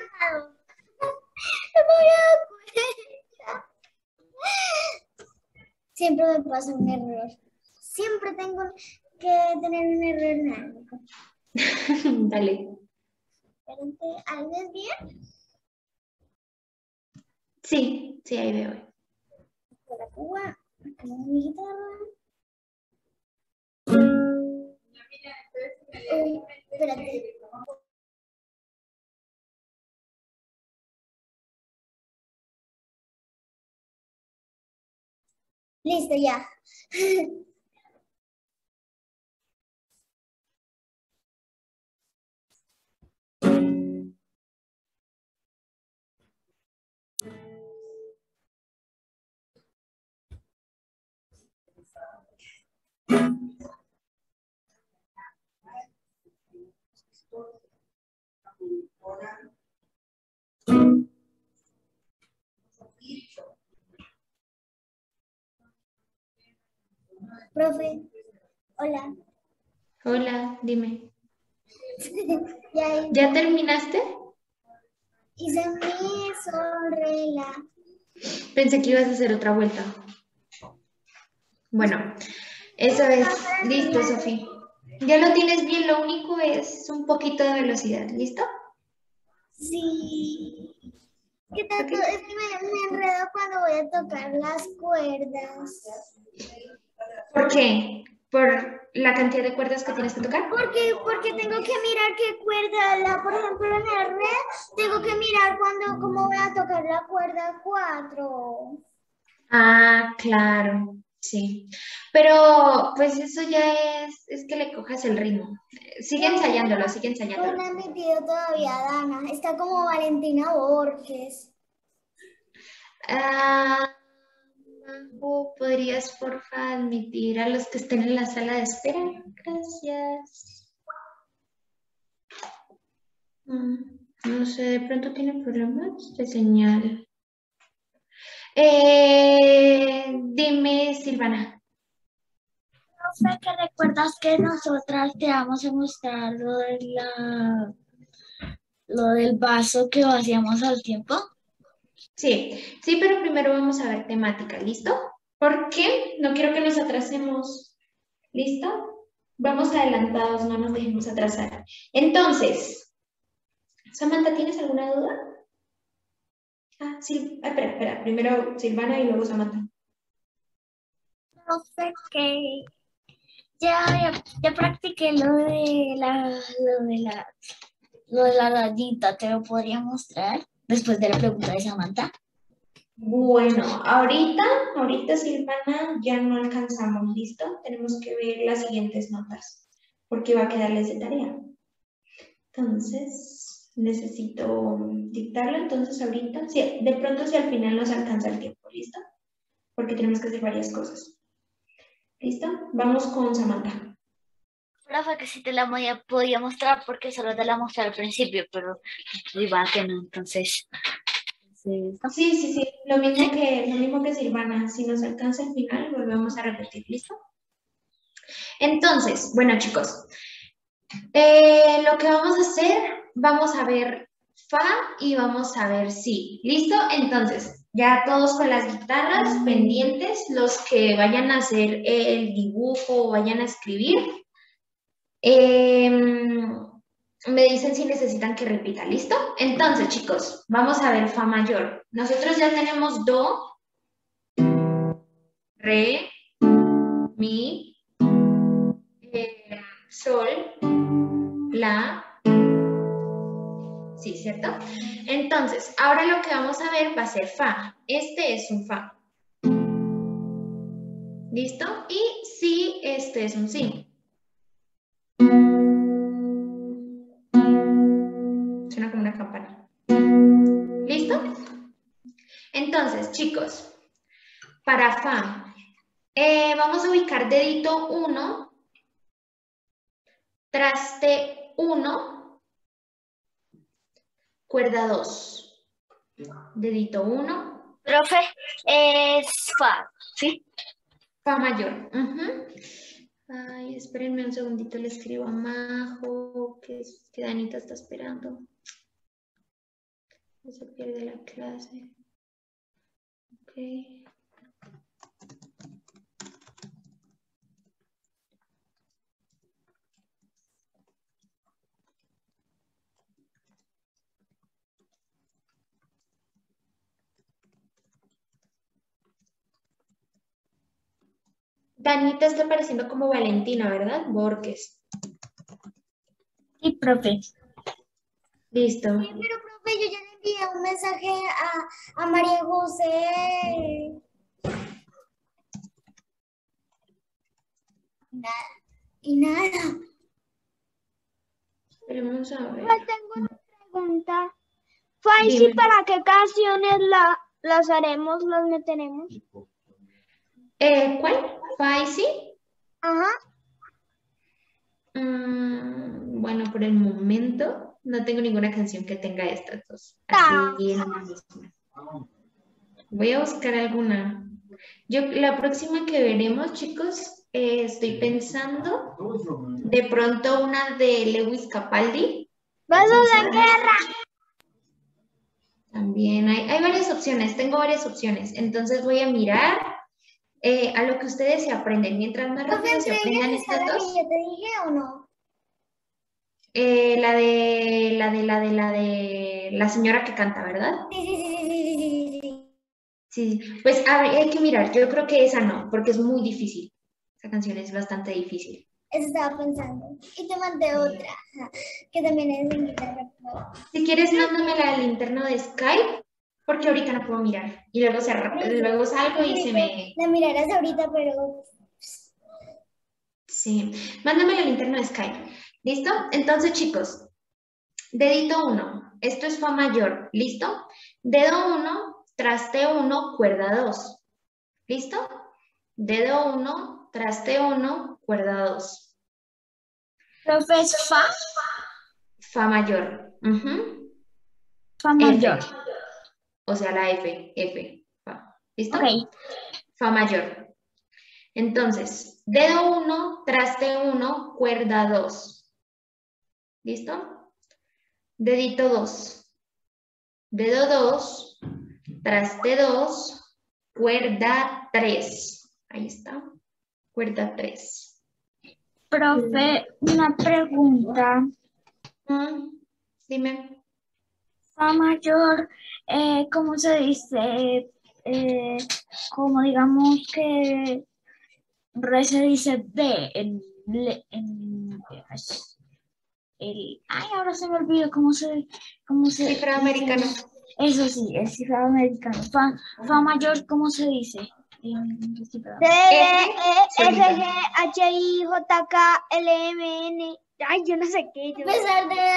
Siempre me pasa un error. Siempre tengo que tener un error en algo. Dale. Espérate, ¿ahí ves bien? Sí, sí, ahí veo. Por la cuba, acá mi guitarra. Uy, espérate. Listo, ya. Profe, hola. Hola, dime. Ya ¿Ya terminaste? hice mi sonrela. Pensé que ibas a hacer otra vuelta. Bueno, eso es. Listo, Sofía. Ya lo tienes bien, lo único es un poquito de velocidad. ¿Listo? Sí. ¿Qué tanto? Ok. Es que me, me enredo cuando voy a tocar las cuerdas. ¿Por qué? ¿Por la cantidad de cuerdas que tienes que tocar? Porque, porque tengo que mirar qué cuerda, la, por ejemplo en el re, tengo que mirar cuando, cómo voy a tocar la cuerda cuatro. Ah, claro, sí. Pero pues eso ya es, es que le cojas el ritmo. Sigue ensayándolo, sigue No ensayándolo. me ha metido todavía Dana, está como Valentina Borges. Ah, Majo, ¿podrías porfa admitir a los que estén en la sala de espera? Gracias. Mm, no sé, de pronto tiene problemas de señal. Eh, dime, Silvana. Profe, ¿que recuerdas que nosotras te vamos a mostrar lo de la, lo del vaso que vaciamos al tiempo? Sí, sí, pero primero vamos a ver temática, ¿listo? ¿Por qué? No quiero que nos atrasemos. ¿Listo? Vamos adelantados, no nos dejemos atrasar. Entonces, Samantha, ¿tienes alguna duda? Ah, sí, ah, espera, espera. Primero Silvana y luego Samantha. Profe, que ya, ya, ya practiqué lo de la, lo de la, lo de la rayita, ¿te lo podría mostrar después de la pregunta de Samantha? Bueno, ahorita, ahorita Silvana ya no alcanzamos, ¿listo? Tenemos que ver las siguientes notas, porque va a quedarles de tarea. Entonces, necesito dictarlo, entonces ahorita, sí, de pronto si al final nos alcanza el tiempo, ¿listo? Porque tenemos que hacer varias cosas. ¿Listo? Vamos con Samantha. Profe, que sí te la podía, podía mostrar porque solo te la mostré al principio, pero iba que no, entonces... entonces ¿no? Sí, sí, sí, lo mismo que, lo mismo que Silvana. Si nos alcanza el final, volvemos a repetir, ¿listo? Entonces, bueno chicos, eh, lo que vamos a hacer, vamos a ver fa y vamos a ver si. ¿Listo? Entonces, ya todos con las guitarras pendientes, los que vayan a hacer el dibujo o vayan a escribir, eh, me dicen si necesitan que repita, ¿listo? Entonces, chicos, vamos a ver fa mayor. Nosotros ya tenemos do, re, mi, eh, sol, la, sí, ¿cierto? Entonces, ahora lo que vamos a ver va a ser fa. Este es un fa. ¿Listo? Y sí, este es un sí. Suena como una campana. ¿Listo? Entonces, chicos, para fa, eh, vamos a ubicar dedito uno, traste uno, cuerda dos. Dedito uno. Profe, es fa, ¿sí? Fa mayor. Uh-huh. Ay, espérenme un segundito, le escribo a Majo, que, que Danita está esperando. No se pierde la clase. Ok. Danita está apareciendo como Valentina, ¿verdad? Borges. Sí, profe. Listo. Sí, pero profe, yo ya le envié un mensaje a, a María José. Nada. Y nada. Esperemos a ver. Pues tengo una pregunta. Faisy, Dime. ¿para qué canciones la, las haremos, las meteremos? Eh, ¿Cuál? ¿Faisy? Ajá. Mm, bueno, por el momento no tengo ninguna canción que tenga estas dos. Ah. Así en la misma. Voy a buscar alguna. Yo, la próxima que veremos, chicos, eh, estoy pensando de pronto una de Lewis Capaldi. ¡Besos de guerra! También hay, hay varias opciones, tengo varias opciones. Entonces voy a mirar eh, a lo que ustedes se aprenden. Mientras más Profe, rápido se ¿entre aprendan ellas está estas la dos. que yo te dije o no? Eh, la de la de la de la de la señora que canta, ¿verdad? Sí, sí, sí, sí, sí, sí, sí. Sí, pues a ver, hay que mirar. Yo creo que esa no, porque es muy difícil. Esa canción es bastante difícil. Eso estaba pensando. Y te mandé otra, ajá, que también es en guitarra. Si quieres, mándame la linterna de Skype, porque ahorita no puedo mirar. Y luego, se, luego salgo y se me... La mirarás ahorita, pero... Sí, mándame la linterna de Skype. ¿Listo? Entonces, chicos, dedito uno. Esto es fa mayor. ¿Listo? Dedo uno, traste uno, cuerda dos. ¿Listo? Dedo uno, traste uno, cuerda dos. Profe, es fa, Fa mayor. Ujú. fa mayor. F. O sea, la F. F. Fa. ¿Listo? Ok. Fa mayor. Entonces, dedo uno, traste uno, cuerda dos. ¿Listo? Dedito dos. Dedo dos, traste dos, cuerda tres. Ahí está. Cuerda tres. Profe, una pregunta. Mm, dime. Fa mayor, eh, ¿cómo se dice? Eh, como digamos que re se dice B en, le- en el, ay, ahora se me olvidó cómo se, cómo se Cifra dice. americano. Eso sí, el cifrado americano. Fa, fa mayor, ¿cómo se dice? En el cifrado. D, D, E, F, solita. G, H, I, J, K, L, M, N. Ay, yo no sé qué. A Yo... pesar de...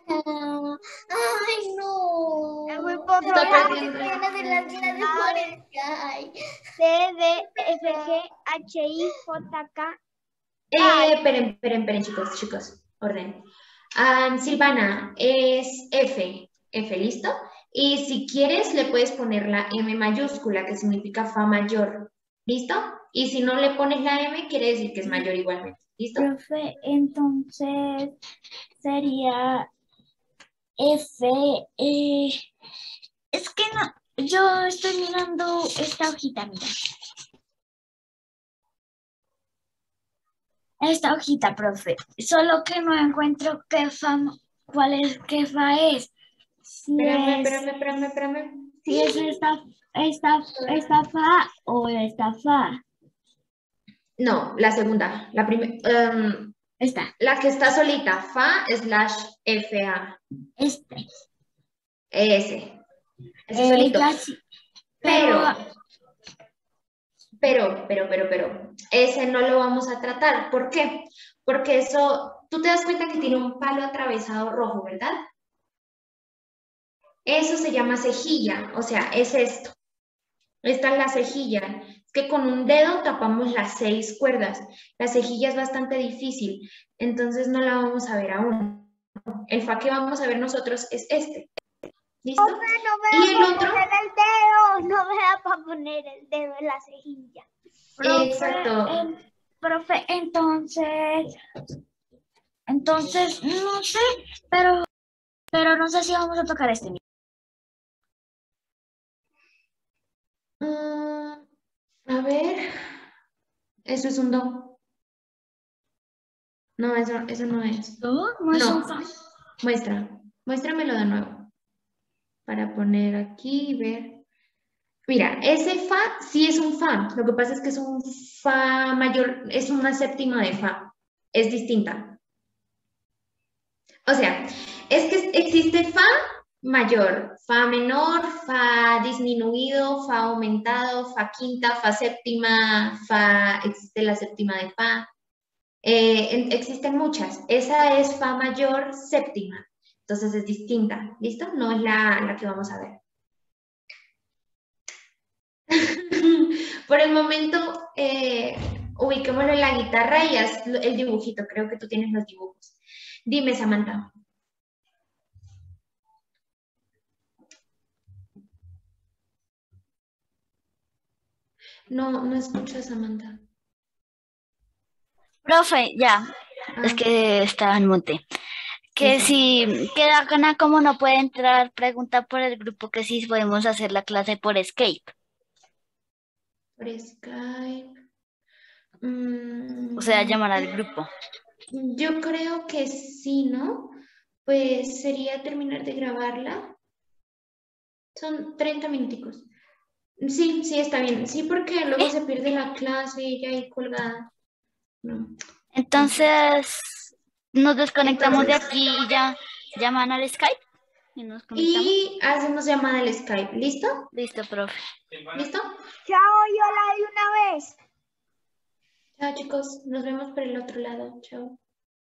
¡Ay, no! Me voy por otro Está lado. perdiendo. Voy a hacer las clases por Skype. D, D, F, G, H, I, J, K. Eh, esperen, esperen, esperen, chicos, chicos. Orden. Ah, Silvana, es F. F, ¿listo? Y si quieres, le puedes poner la M mayúscula, que significa fa mayor. ¿Listo? Y si no le pones la M, quiere decir que es mayor igualmente. ¿Listo? Profe, entonces sería F. eh, es que no, yo estoy mirando esta hojita, mira. Esta hojita, profe. Solo que no encuentro qué fa, cuál es, qué fa es. Si Espérame, es, espérame, espérame, espérame. si es esta, esta, esta fa o esta fa. No, la segunda. La primera. Esta, la que está solita. Fa slash F A. este. Ese. Ese Eh, solito. la si- Pero, pero, Pero, pero, pero, pero, ese no lo vamos a tratar. ¿Por qué? Porque eso, tú te das cuenta que tiene un palo atravesado rojo, ¿verdad? Eso se llama cejilla, o sea, es esto. Esta es la cejilla. Es que con un dedo tapamos las seis cuerdas. La cejilla es bastante difícil, entonces no la vamos a ver aún. El fa que vamos a ver nosotros es este. ¿Listo? No me Y el da para otro... poner el dedo, no me da para poner el dedo en la cejilla. Profe, Exacto. en- profe, entonces, entonces, no sé, pero, pero no sé si vamos a tocar este. Mm, a ver, eso es un do. No, eso, eso no es. No, no es un No, fa. muestra, muéstramelo de nuevo para poner aquí y ver. Mira, ese fa sí es un fa, lo que pasa es que es un fa mayor, es una séptima de fa, es distinta. O sea, es que existe fa mayor, fa menor, fa disminuido, fa aumentado, fa quinta, fa séptima, fa, existe la séptima de fa. Eh, en- existen muchas. Esa es fa mayor séptima, entonces es distinta, ¿listo? No es la, la que vamos a ver. Por el momento, eh, ubiquémoslo en la guitarra y haz el dibujito. Creo que tú tienes los dibujos. Dime, Samantha. No, no escucho a Samantha. Profe, ya, es Ah, que estaba en monte. Que sí, si queda gana como no puede entrar, pregunta por el grupo que si podemos hacer la clase por Skype. por Skype. Mm, O sea, llamar al grupo. yo creo que sí, ¿no? Pues sería terminar de grabarla. Son treinta minuticos. Sí, sí, está bien. Sí, porque luego se pierde la clase y ya ahí colgada. No. Entonces, nos desconectamos de Entonces, aquí y ya llaman al Skype y nos conectamos. y hacemos llamada al Skype. ¿Listo? Listo, profe. ¿Listo? Chao, yo la de una vez. Chao, chicos. Nos vemos por el otro lado. Chao.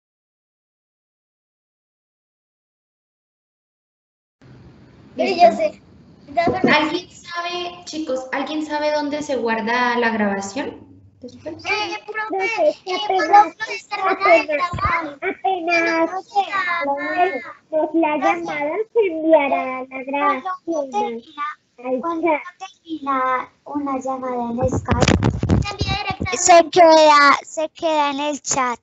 Pero Listo. yo sé. Dame una- ¿Alguien sabe, chicos, alguien sabe dónde se guarda la grabación? Después. Eh, profe, Profe, eh, apenas, podemos terminar de grabar. apenas pues la llamada se enviará la grabación al chat. Termina una llamada en Skype. Se envía directamente. Se queda, se queda en el chat.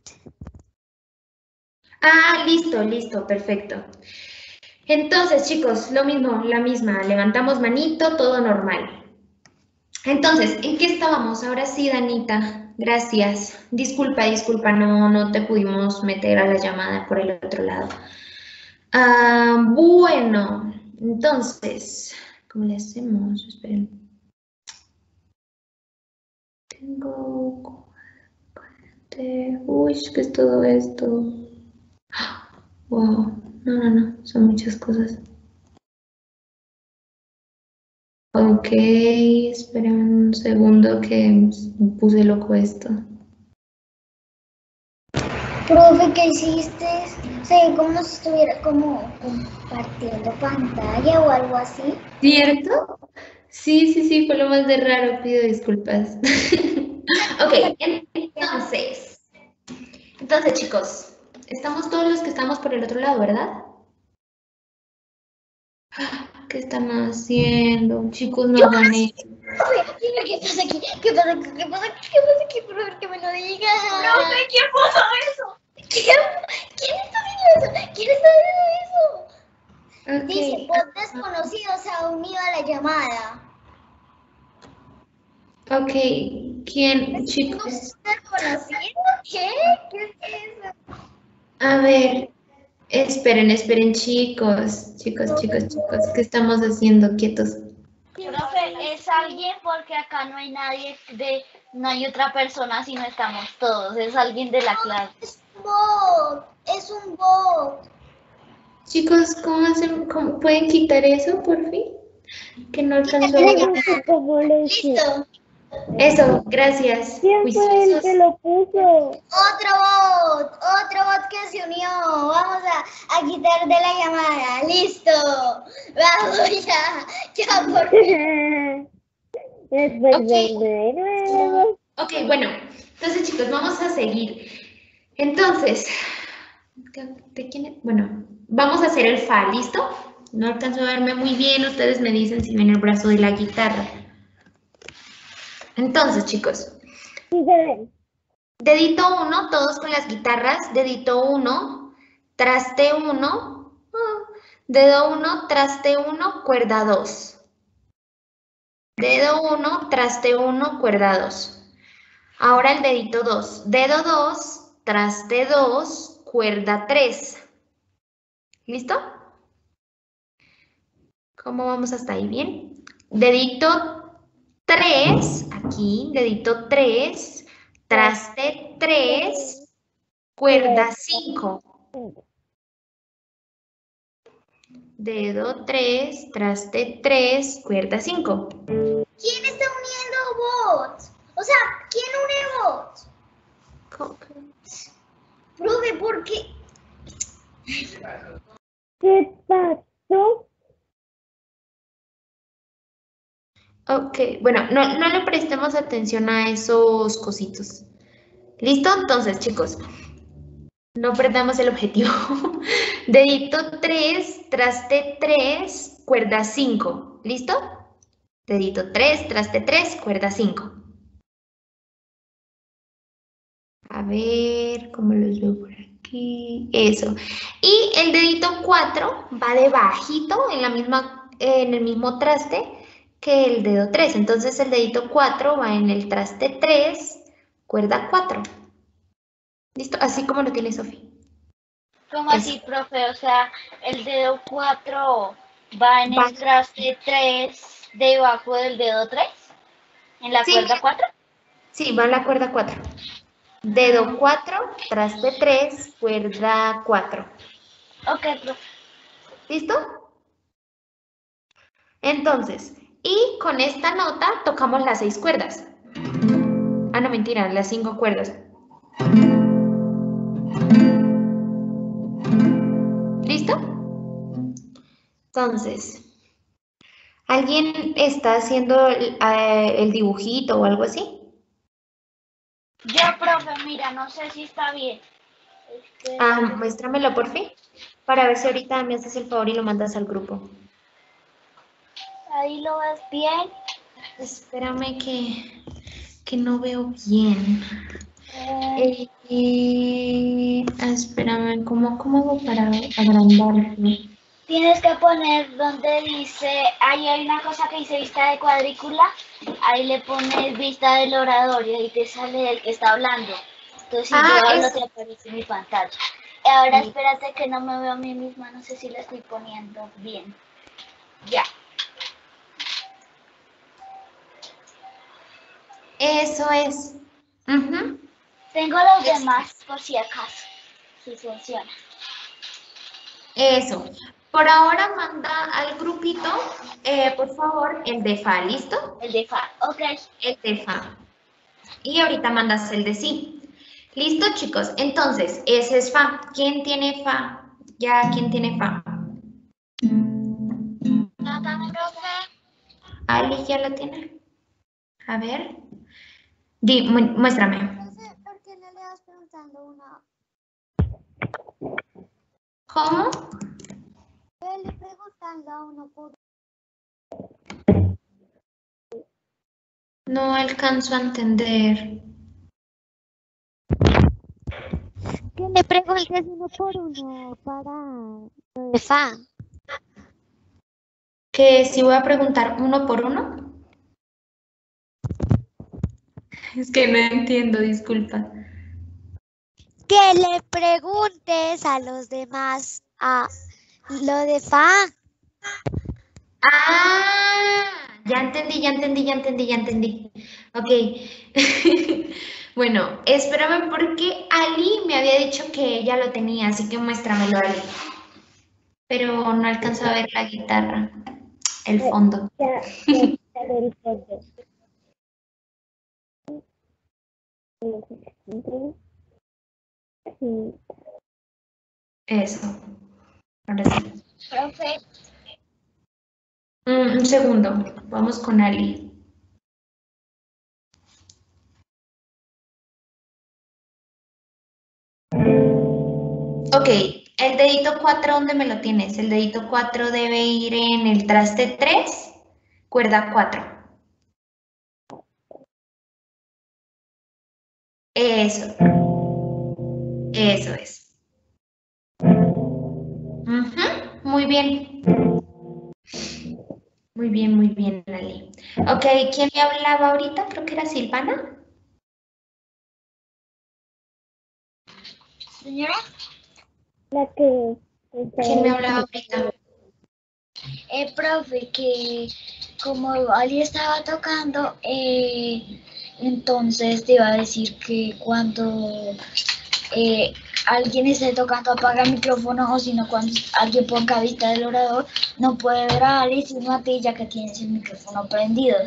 Ah, listo, listo, perfecto. Entonces, chicos, lo mismo, la misma. Levantamos manito, todo normal. Entonces, ¿en qué estábamos? Ahora sí, Danita, gracias. Disculpa, disculpa, no, no te pudimos meter a la llamada por el otro lado. Ah, bueno, entonces, ¿cómo le hacemos? Esperen. Tengo... Uy, ¿qué es todo esto? Wow, no, no, no, son muchas cosas. Ok, esperen un segundo que puse loco esto. Profe, ¿qué hiciste? Se ve como si estuviera como compartiendo pantalla o algo así. ¿Cierto? Sí, sí, sí, fue lo más de raro, pido disculpas. Ok, entonces, entonces chicos, estamos todos los que estamos por el otro lado, ¿verdad? ¿Qué están haciendo? Chicos, no hagan eso. Dime qué pasa aquí, qué pasa aquí, qué pasa aquí, qué pasa aquí, por favor que me lo diga. Profe, ¿quién puso eso? ¿Quién, ¿Quién está haciendo eso? ¿Quién está haciendo eso? Ok. Dice, voz desconocido se ha unido a la llamada. Ok, ¿quién, chicos? ¿Desconocido? ¿Qué? ¿Qué es eso? A ver, esperen, esperen, chicos, chicos, chicos, chicos, ¿qué estamos haciendo? Quietos. Profe, es alguien porque acá no hay nadie de, no hay otra persona sino estamos todos, es alguien de la clase. Es un bot, es un bot. Chicos, ¿cómo hacen, cómo pueden quitar eso, por fin? Que no alcanzó a ver. ¿Cómo lo hice? Listo. Eso, gracias. ¿Quién fue el Juiciosos. que lo puso? Otro bot, otro bot que se unió. Vamos a, a quitar de la llamada. Listo. Vamos ya. Ya por fin. Después Ok. vengo de nuevo. Ok, bueno, entonces chicos, vamos a seguir. Entonces, ¿de quién es? Bueno, vamos a hacer el fa, ¿listo? No alcanzo a verme muy bien, ustedes me dicen si ven el brazo de la guitarra. Entonces, chicos, Sí se ve. dedito uno, todos con las guitarras, dedito uno, traste uno, dedo uno, traste uno, cuerda dos. Dedo uno, traste uno, cuerda dos. Ahora el dedito dos. Dedo dos, traste dos, cuerda tres. ¿Listo? ¿Cómo vamos hasta ahí? ¿Bien? Dedito tres, aquí, dedito tres, traste tres, cuerda cinco. Dedo tres, traste tres, cuerda cinco. ¿Quién está uniendo bots? O sea, ¿quién une bots? Profe, ¿por qué? ¿Qué pasó? Ok, bueno, no, no le prestemos atención a esos cositos. ¿Listo? Entonces, chicos, no perdamos el objetivo. Dedito tres, traste tres, cuerda cinco. ¿Listo? Dedito tres, traste tres, cuerda cinco. A ver, ¿cómo los veo por aquí? Eso. Y el dedito cuatro va debajito en, la misma, en el mismo traste que el dedo tres. Entonces el dedito cuatro va en el traste tres, cuerda cuatro. ¿Listo? Así como lo tiene Sofía. ¿Cómo Eso. así, profe? O sea, el dedo cuatro va en Va. el traste tres debajo del dedo tres, en la Sí, cuerda cuatro. sí, va en la cuerda cuatro. Dedo cuatro, traste tres, cuerda cuatro. Ok, profe. ¿Listo? Entonces, y con esta nota tocamos las seis cuerdas. Ah, no, mentira, las cinco cuerdas. ¿Listo? Entonces, ¿alguien está haciendo el, eh, el dibujito o algo así? Yo, profe, mira, no sé si está bien. Este, Ah, muéstramelo por fin, para ver si ahorita me haces el favor y lo mandas al grupo. ahí lo ves bien. Espérame que, que no veo bien. Eh, Eh, eh, espérame, ¿cómo, cómo hago para agrandarte? Tienes que poner donde dice, ahí hay una cosa que dice vista de cuadrícula, ahí le pones vista del oratorio y te sale el que está hablando. Entonces si Ah, yo hablo eso. te aparece mi pantalla. Y ahora espérate que no me veo a mí misma, no sé si la estoy poniendo bien. Ya. Eso es. Ujú. Tengo los Es- demás por si acaso, si funciona. Eso. Por ahora manda al grupito, eh, por favor, el de fa, ¿listo? El de fa. Ok. El de fa. Y ahorita mandas el de sí. ¿Listo, chicos? Entonces, ese es fa. ¿Quién tiene fa? Ya, ¿quién tiene fa? Ali ya lo tiene. A ver. Di, mu- muéstrame. ¿Por qué no le vas preguntando una? ¿Cómo? Le preguntando a uno por No alcanzo a entender. Que le preguntes uno por uno para lo de fa. ¿Que si voy a preguntar uno por uno? Es que no entiendo, disculpa. Que le preguntes a los demás a lo de fa. Ah, ya entendí, ya entendí, ya entendí, ya entendí. Ok. Bueno, espérame porque Ali me había dicho que ella lo tenía, así que muéstramelo, Ali. Pero no alcanzo a ver la guitarra, el fondo. Ya, ya, ya del fondo. Eso. Ahora sí. Profe, Mm, un segundo. Vamos con Ali. Ok, el dedito cuatro, ¿dónde me lo tienes? El dedito cuatro debe ir en el traste tres, cuerda cuatro. Eso. Eso es. Ujú, muy bien. Muy bien, muy bien, Ali. Ok, ¿quién me hablaba ahorita? Creo que era Silvana. señora, La que ¿Quién me hablaba ahorita? eh, profe, que como Ali estaba tocando, eh, entonces te iba a decir que cuando eh, alguien esté tocando apaga el micrófono o si no cuando alguien ponga vista del orador no puede ver a Ali sino a ti ya que tienes el micrófono prendido.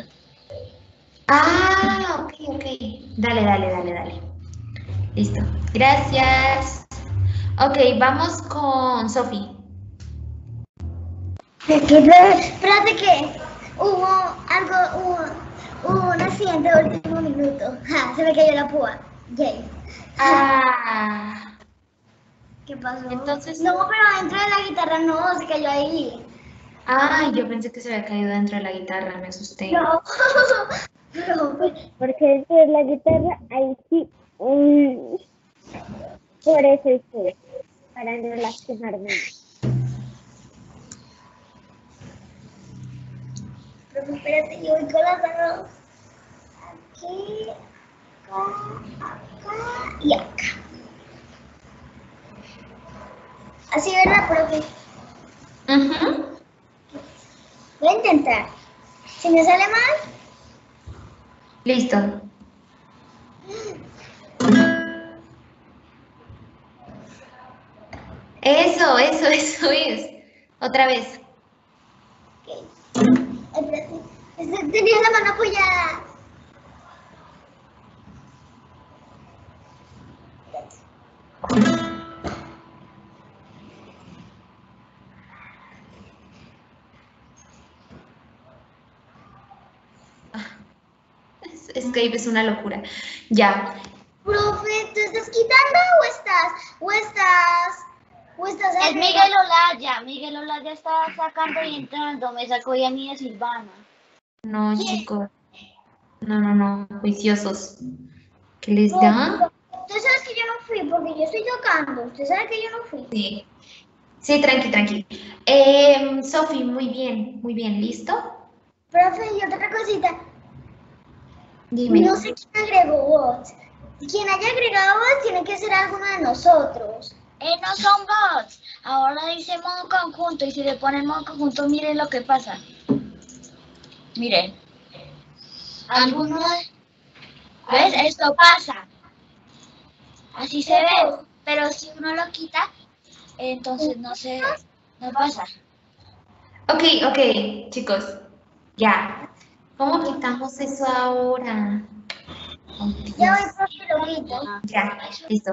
Ah, ok, ok. Dale, dale, dale, dale. Listo. Gracias. Ok, vamos con Sofi. Espérate que hubo algo, hubo, hubo un accidente de último minuto. Ja, se me cayó la púa. Yay. Ah, ¿Qué pasó? entonces. No, pero dentro de la guitarra no, se cayó ahí. Ay, yo pensé que se había caído dentro de la guitarra, me asusté. No. No, pues, porque dentro de la guitarra ahí sí, mm, por eso estoy, para no lastimarme. pero espérate, yo voy con las manos aquí, acá, acá y acá. Así, ¿verdad, profe? Ujú. Voy a intentar. Si me sale mal, Listo. Eso, eso, eso es. Otra vez. espérate. Estoy- Tenía la mano apoyada. Es- Escape es una locura. Ya. Profe, ¿tú estás quitando o estás? ¿O estás? ¿O estás Es agregando? Miguel Olaya, Miguel Olaya está sacando y entrando, me sacó y a mí de Silvana. No, chicos. No, no, no. Juiciosos. ¿Qué les da? Usted sabe que yo no fui porque yo estoy tocando. Usted sabe que yo no fui. Sí. Sí, tranqui, tranqui. Eh, Sofi, muy bien, muy bien. ¿Listo? Profe, y otra cosita. Dime. No sé quién agregó bots. Quien haya agregado bots tiene que ser alguno de nosotros. Eh, no son bots, ahora dice modo conjunto y si le ponen modo conjunto miren lo que pasa. Miren. Alguno de... ¿Ves? Esto pasa. Así se ve, pero si uno lo quita, entonces no se... no pasa. Ok, ok, chicos. Ya. ¿Cómo quitamos eso ahora? Ay, Ya voy, Dios. profe, lo quito. Ya, listo.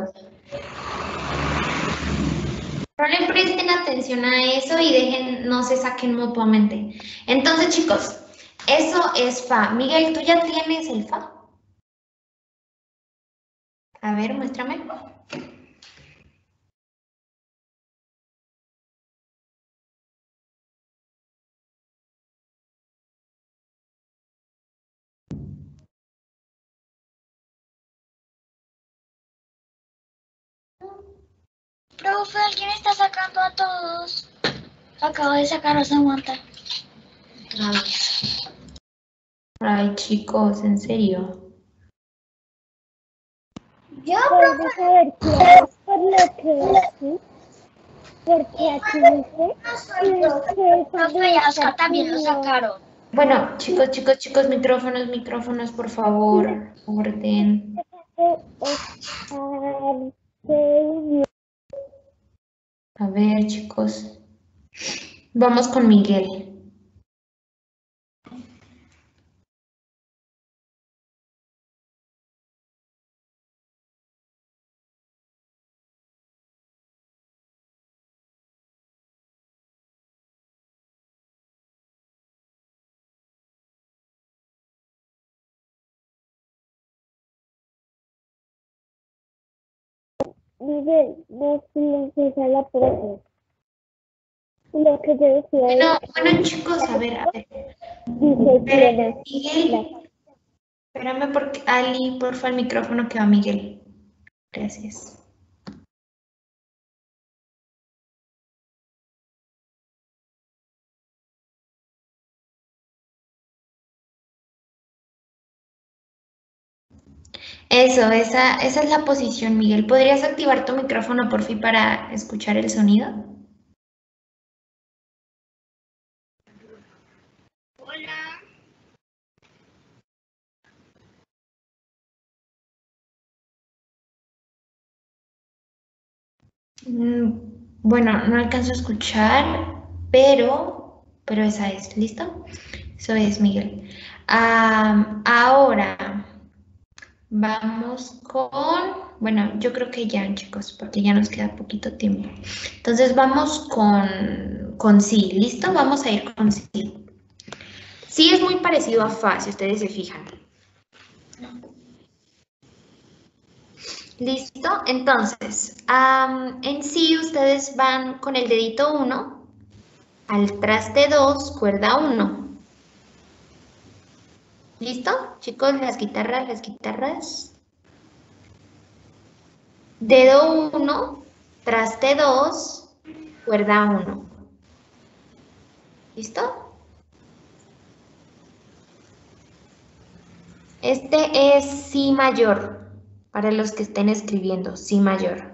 No le presten atención a eso y dejen, no se saquen mutuamente. Entonces, chicos, eso es fa. Miguel, ¿tú ya tienes el fa? A ver, muéstrame. Profe, alguien está sacando a todos. Acabo de sacar a Samantha. Otra vez. Ay, chicos, en serio. Yo, Puedes profe, saber quién, por lo que aquí, porque aquí dice no soy profe. que Profe, y a Oscar también lo sacaron. Bueno, chicos, chicos, chicos, micrófonos, micrófonos, por favor. Orden. Oscar se unió. A ver, chicos. Vamos con Miguel. Miguel, no silencias a la profe. Lo que yo decía Bueno, es, bueno, chicos, a ver, a ver. dice Espera, tienes Miguel, espérame porque Ali, porfa, el micrófono que va Miguel. Gracias. Eso, esa, esa es la posición, Miguel. ¿Podrías activar tu micrófono, por fin, para escuchar el sonido? Hola. Mm, Bueno, no alcanzo a escuchar, pero, pero esa es, ¿listo? Eso es, Miguel. Am, ahora vamos con, bueno, yo creo que ya, chicos, porque ya nos queda poquito tiempo. Entonces vamos con, con sí, ¿listo? Vamos a ir con sí. Sí es muy parecido a fa, si ustedes se fijan. ¿Listo? Entonces, am, en sí ustedes van con el dedito uno al traste dos, cuerda uno. ¿Listo? Chicos, las guitarras, las guitarras. Dedo uno, traste dos, cuerda uno. ¿Listo? Este es si mayor, para los que estén escribiendo, si mayor.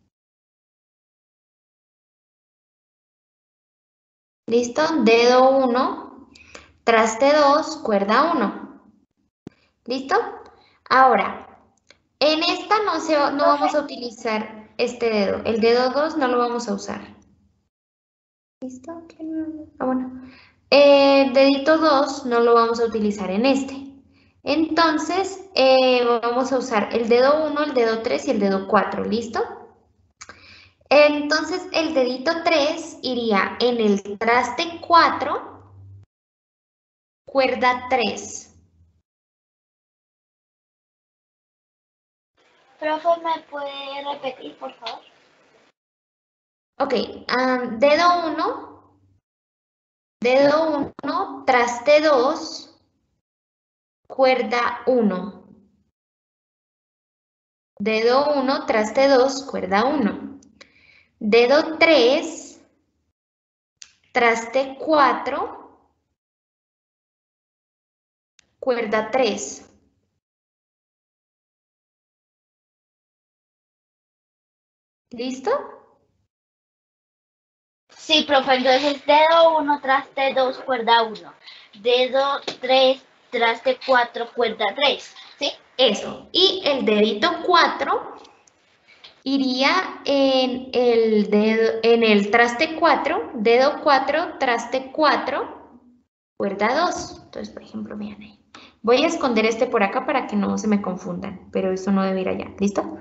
¿Listo? Dedo uno, traste dos, cuerda uno. ¿Listo? Ahora, en esta no, se, no vamos a utilizar este dedo. El dedo dos no lo vamos a usar. ¿Listo? Ah, bueno. El dedito dos no lo vamos a utilizar en este. Entonces, eh, vamos a usar el dedo uno, el dedo tres y el dedo cuatro. ¿Listo? Entonces, el dedito tres iría en el traste cuatro, cuerda tres. Profe, ¿me puede repetir, por favor? Ok, um, dedo uno, dedo uno, traste dos, cuerda uno. Dedo uno, traste dos, cuerda uno. Dedo tres, traste cuatro, cuerda tres. ¿Listo? Sí, profe, entonces dedo uno, traste dos, cuerda uno. Dedo tres, traste cuatro, cuerda tres. ¿Sí? Eso. Y el dedito cuatro iría en el, dedo, en el traste cuatro, dedo cuatro, traste cuatro, cuerda dos. Entonces, por ejemplo, vean ahí. Voy a esconder este por acá para que no se me confundan, pero eso no debe ir allá. ¿Listo?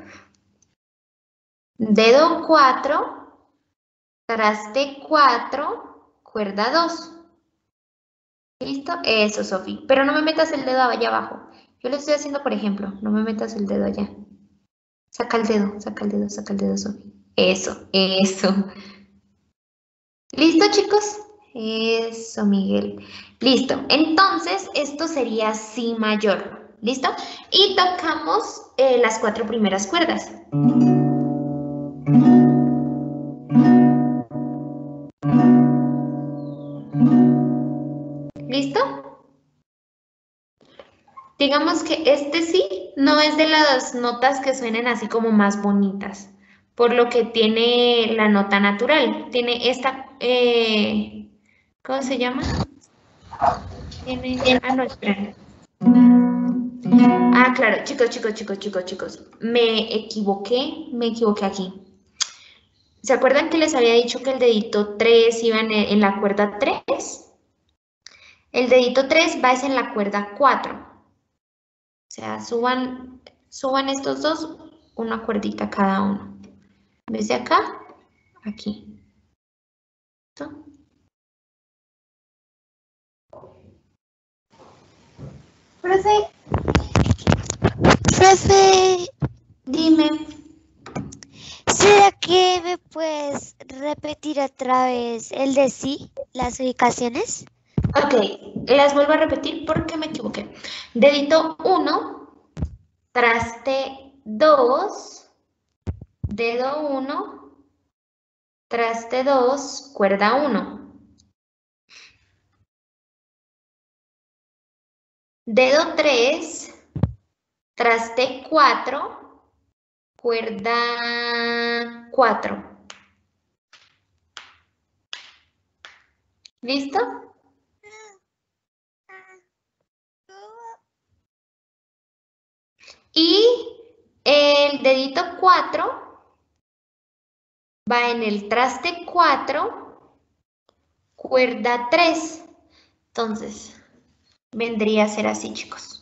Dedo cuatro, traste cuatro, cuerda dos. ¿Listo? Eso, Sofi. Pero no me metas el dedo allá abajo. Yo lo estoy haciendo por ejemplo. No me metas el dedo allá. Saca el dedo, saca el dedo, saca el dedo, Sofi. Eso, eso. ¿Listo, chicos? Eso, Miguel. Listo. Entonces, esto sería si mayor. ¿Listo? Y tocamos eh, las cuatro primeras cuerdas. ¿Listo? Digamos que este sí no es de las notas que suenen así como más bonitas, por lo que tiene la nota natural. Tiene esta, eh, ¿cómo se llama? Tiene, ah, no, esperen. Ah, claro, chicos, chicos, chicos, chicos, chicos. Me equivoqué, me equivoqué aquí. ¿Se acuerdan que les había dicho que el dedito tres iba en, en la cuerda tres? El dedito tres va es en la cuerda cuatro. O sea, suban, suban estos dos una cuerdita cada uno. En vez de acá, aquí. ¿Listo? Profe, profe, Dime. ¿Será que me puedes repetir otra vez el de sí, las ubicaciones? Ok, las vuelvo a repetir porque me equivoqué. Dedito uno, traste dos, dedo uno, traste dos, cuerda uno. Dedo tres, traste cuatro, cuerda cuatro. ¿Listo? Y el dedito cuatro va en el traste cuatro, cuerda tres. Entonces, vendría a ser así, chicos.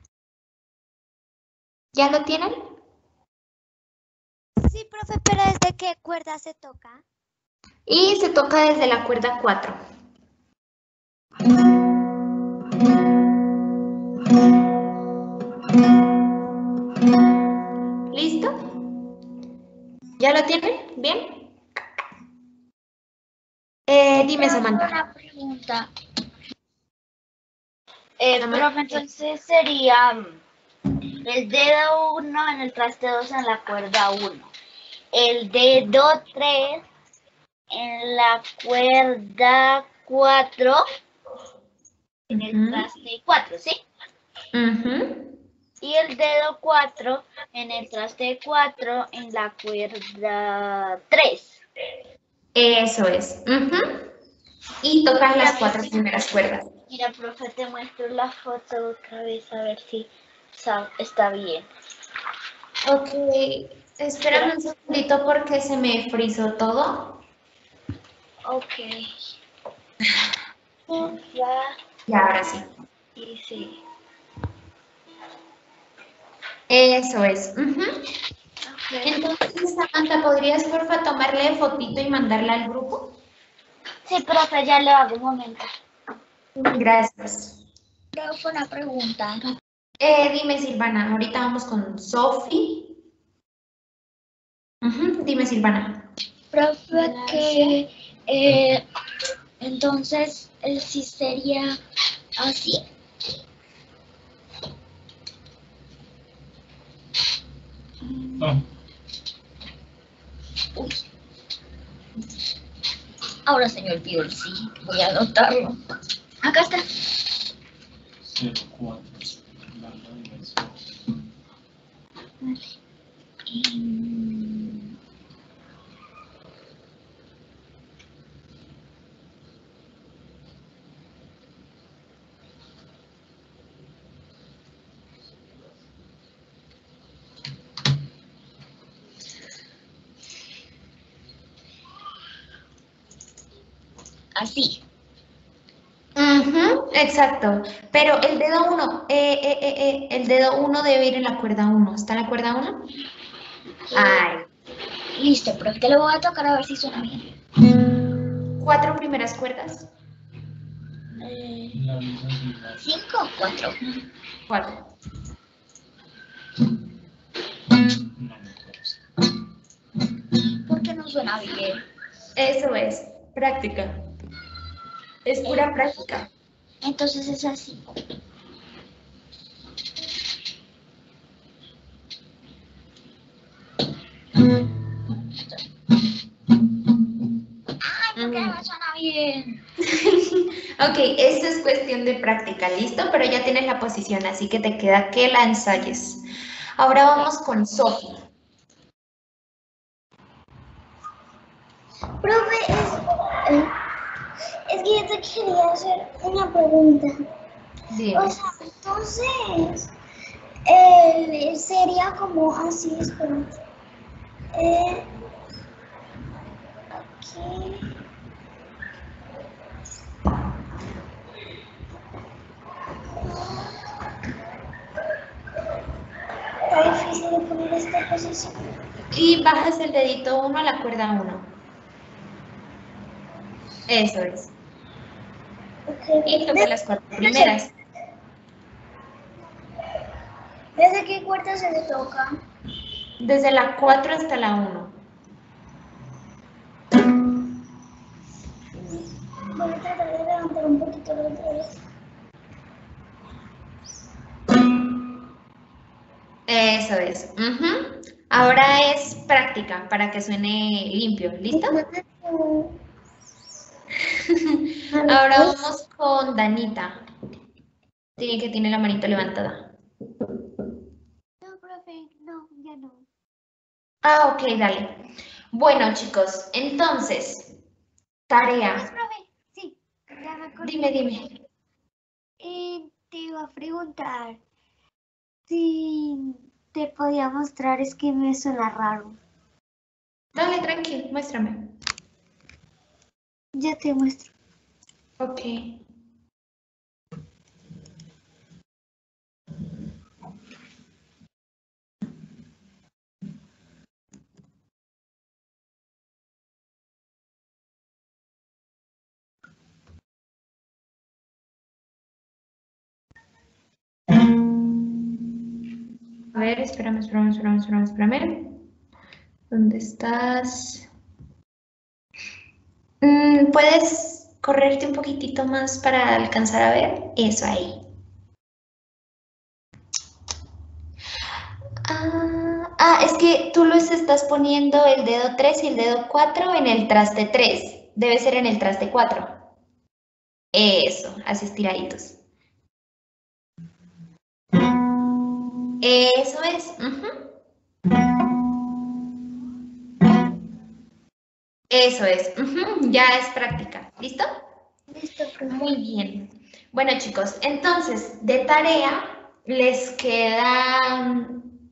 ¿Ya lo tienen? Sí, profe, pero ¿desde qué cuerda se toca? Y se toca desde la cuerda cuatro. ¿Listo? ¿Ya lo tienen? ¿Bien? Eh, dime, Samantha. Una pregunta. Eh, Samantha. profe, entonces sería el dedo uno en el traste dos en la cuerda uno. El dedo tres en la cuerda cuatro en el Ujú. traste cuatro, ¿sí? Ujú. Y el dedo cuatro en el traste cuatro en la cuerda tres. Eso es. Ujú. Y tocas las cuatro primeras cuerdas. Mira, profe, te muestro la foto otra vez a ver si sa- está bien. Ok, espérame un segundito porque se me frizó todo. Ok. Ya, Y ahora sí. y sí. Eso es. Ujú. Ok. Entonces, Samantha, ¿podrías porfa tomarle fotito y mandarla al grupo? Sí, profe, ya lo hago un momento. Gracias. Profe, una pregunta. Eh, dime, Silvana, ahorita vamos con Sofi. Ujú, dime, Silvana. Profe, que eh, entonces el sí sería así. No. Uy. Ahora se me olvidó el sí. Voy a anotarlo. Acá está. cero, cuatro. La dimensión. Mm. Así. Ujú, exacto. Pero el dedo uno, eh, eh, eh, eh, el dedo uno debe ir en la cuerda uno. ¿Está en la cuerda uno? Ay. Listo, profe, te lo voy a tocar a ver si suena bien. Cuatro primeras cuerdas. Eh, La misma misma. ¿Cinco o cuatro? Cuatro. No me consta. ¿Por qué no suena bien? Eso es, práctica. Es pura práctica. Entonces es así. Ay, ¿por qué no me suena bien? Ok, esto es cuestión de práctica, ¿listo? Pero ya tienes la posición, así que te queda que la ensayes. Ahora vamos con Sofi. Profe, es, eh, es que yo te quería hacer una pregunta. Dime. O sea, entonces, eh, sería como así, espera. Eh, aquí. Está difícil de poner esta posición. Y bajas el dedito uno a la cuerda uno. Eso es. Ok. Y toca las cuatro primeras. ¿Desde qué cuerda se le toca? Desde la cuatro hasta la uno. puede tratar de levantar un poquito los dedos. Eso es. Ujú. Ahora es práctica para que suene limpio. ¿Listo? Ahora vamos con Danita. Tiene que tiene la manita levantada. No, profe, no, ya no. Ah, ok, dale. Bueno, chicos, entonces, tarea. Profe, sí, ya me acordé. Dime, dime. Eh, te iba a preguntar si te podía mostrar, es que me suena raro. Dale, tranqui, muéstrame. Ya te muestro. Ok. A ver, espérame, espérame, espérame, espérame, espérame. ¿Dónde estás? Mm, ¿Puedes correrte un poquitito más para alcanzar a ver? Eso ahí. Ah, ah, es que tú los estás poniendo el dedo tres y el dedo cuatro en el traste tres. Debe ser en el traste cuatro. Eso, así estiraditos. Eso es. Ujú. Eso es. Ujú, ya es práctica. ¿Listo? Listo, profe. Muy bien. Bueno, chicos, entonces, de tarea les queda,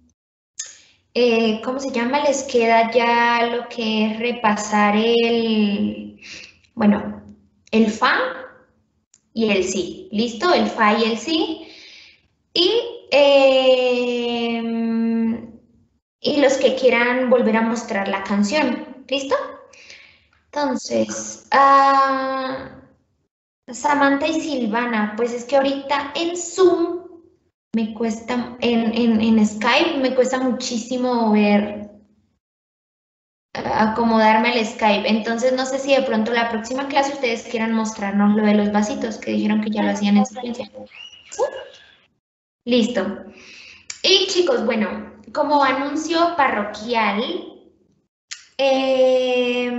eh, ¿cómo se llama? Les queda ya lo que es repasar el, bueno, el fa y el si. ¿Listo? El fa y el si. Y, eh, y los que quieran volver a mostrar la canción. ¿Listo? Entonces, ah, Samantha y Silvana, pues es que ahorita en Zoom me cuesta, en, en, en Skype me cuesta muchísimo ver, acomodarme al Skype. Entonces no sé si de pronto la próxima clase ustedes quieran mostrarnos lo de los vasitos, que dijeron que ya lo hacían en secuencia. ¿Sí? Listo. Y chicos, bueno, como anuncio parroquial, eh,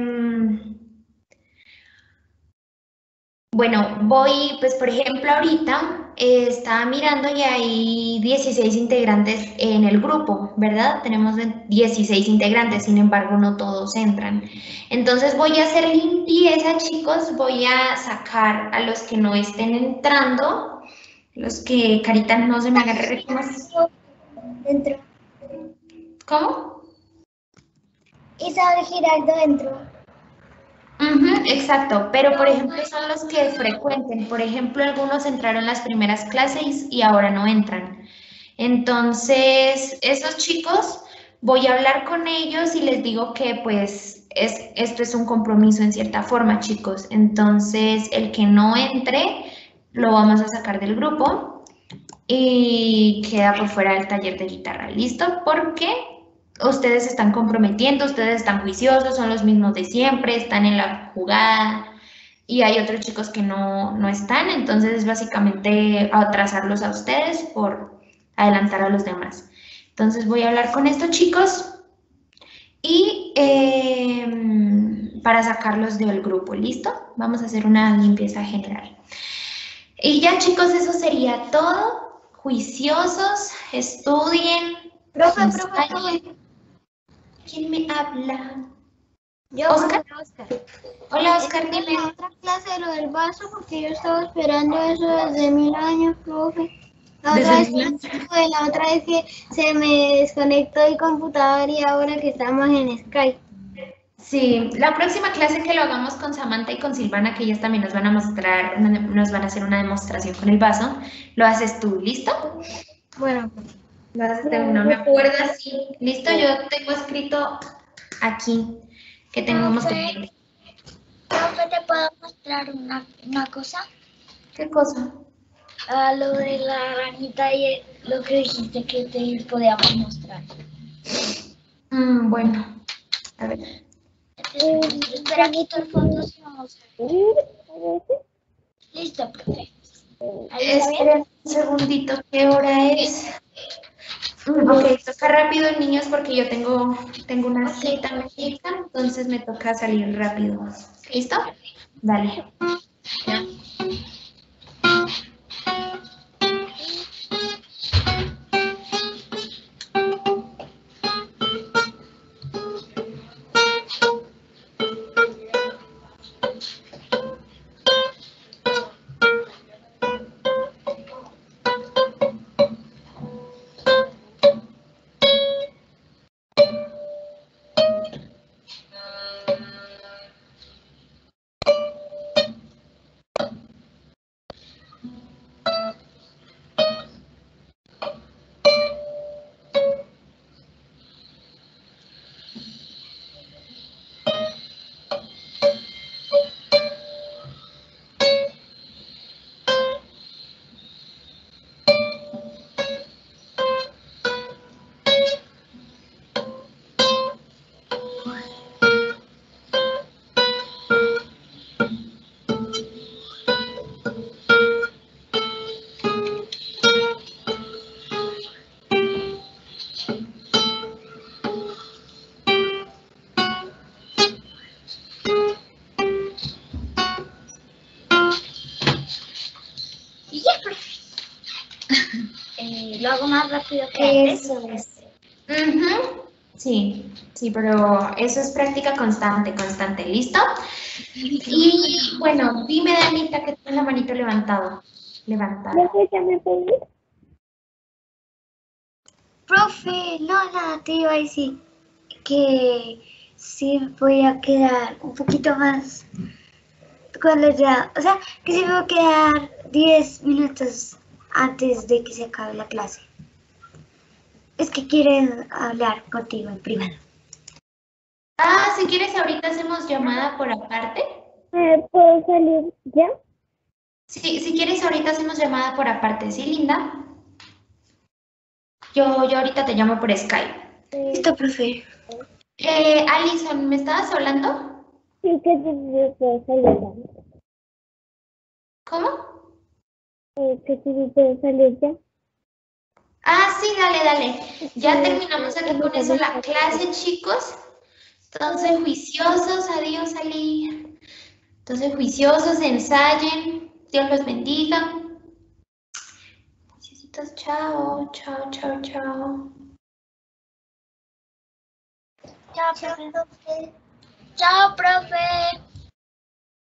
bueno, voy, pues por ejemplo, ahorita eh, estaba mirando y hay dieciséis integrantes en el grupo, ¿verdad? Tenemos dieciséis integrantes, sin embargo, no todos entran. Entonces voy a hacer limpieza, chicos, voy a sacar a los que no estén entrando, los que Carita no se me haga reconocer. Dentro. ¿Cómo? Isabel Giraldo dentro. Ujú, exacto, pero por ejemplo son los que frecuenten. Por ejemplo, algunos entraron las primeras clases y ahora no entran. Entonces, esos chicos, voy a hablar con ellos y les digo que pues es, esto es un compromiso en cierta forma, chicos. Entonces, el que no entre, lo vamos a sacar del grupo y queda por fuera del taller de guitarra. ¿Listo? Porque ustedes se están comprometiendo, ustedes están juiciosos, son los mismos de siempre, están en la jugada y hay otros chicos que no, no están, entonces es básicamente atrasarlos a ustedes por adelantar a los demás. Entonces voy a hablar con estos chicos y eh, para sacarlos del grupo, ¿listo? Vamos a hacer una limpieza general. Y ya chicos, eso sería todo. Juiciosos, estudien. Profe, ensayen. profe, profe. ¿Quién me habla? Yo, ¿Oscar? profe, Oscar. Hola, Oscar, En dime. la otra clase de lo del vaso, porque yo estaba esperando eso desde mil años, profe. La ¿Desde otra vez, mil años? fue la otra vez que se me desconectó el computador y ahora que estamos en Skype. Sí, la próxima clase que lo hagamos con Samantha y con Silvana, que ellas también nos van a mostrar, una- nos van a hacer una demostración con el vaso, lo haces tú, ¿listo? Bueno, Lo haces de una, me acuerdo así. ¿Listo? Yo tengo escrito aquí que tenemos Profe. pendiente. Profe, ¿te puedo mostrar una, una cosa? ¿Qué cosa? A lo de la ranita y lo que dijiste que te podíamos mostrar. Mm, bueno, a ver. Espera, quito el fondo si vamos a ver. Listo, profe. Esperen un segundito, ¿qué hora es? Mm, Ok, toca rápido, niños, porque yo tengo, tengo una cita médica, entonces me toca salir rápido. ¿Listo? Dale. Y ya, profe. Eh, lo hago más rápido que antes. Eso es. Ujú. Sí, sí, pero eso es práctica constante, constante. ¿Listo? Y bueno, dime, Danita, que tienes la manito levantado. Levantada. Profe, ¿ya me puedo ir? Profe, no, nada, te iba a decir que sí voy a quedar un poquito más cuando ya, o sea, que sí me voy a quedar diez minutos antes de que se acabe la clase. Es que quieren hablar contigo en privado. Ah, si quieres, ahorita hacemos llamada por aparte. Eh, ¿Puedo salir ya? Sí, si quieres, ahorita hacemos llamada por aparte, ¿sí, linda? Yo, yo ahorita te llamo por Skype. Eh, Listo, profe. Eh, Alison, ¿me estabas hablando? sí, que sí, puedo salir ya. ¿Cómo? Eh, que sí, puedo salir ya. Ah, sí, dale, dale. Ya Sí, terminamos sí, aquí sí, con sí, eso sí, la sí. clase, chicos. Entonces, juiciosos, adiós, Ali. Entonces, juiciosos, ensayen. Dios los bendiga. Besitos, chao, chao, chao, chao. Chao, profe. Chao, profe.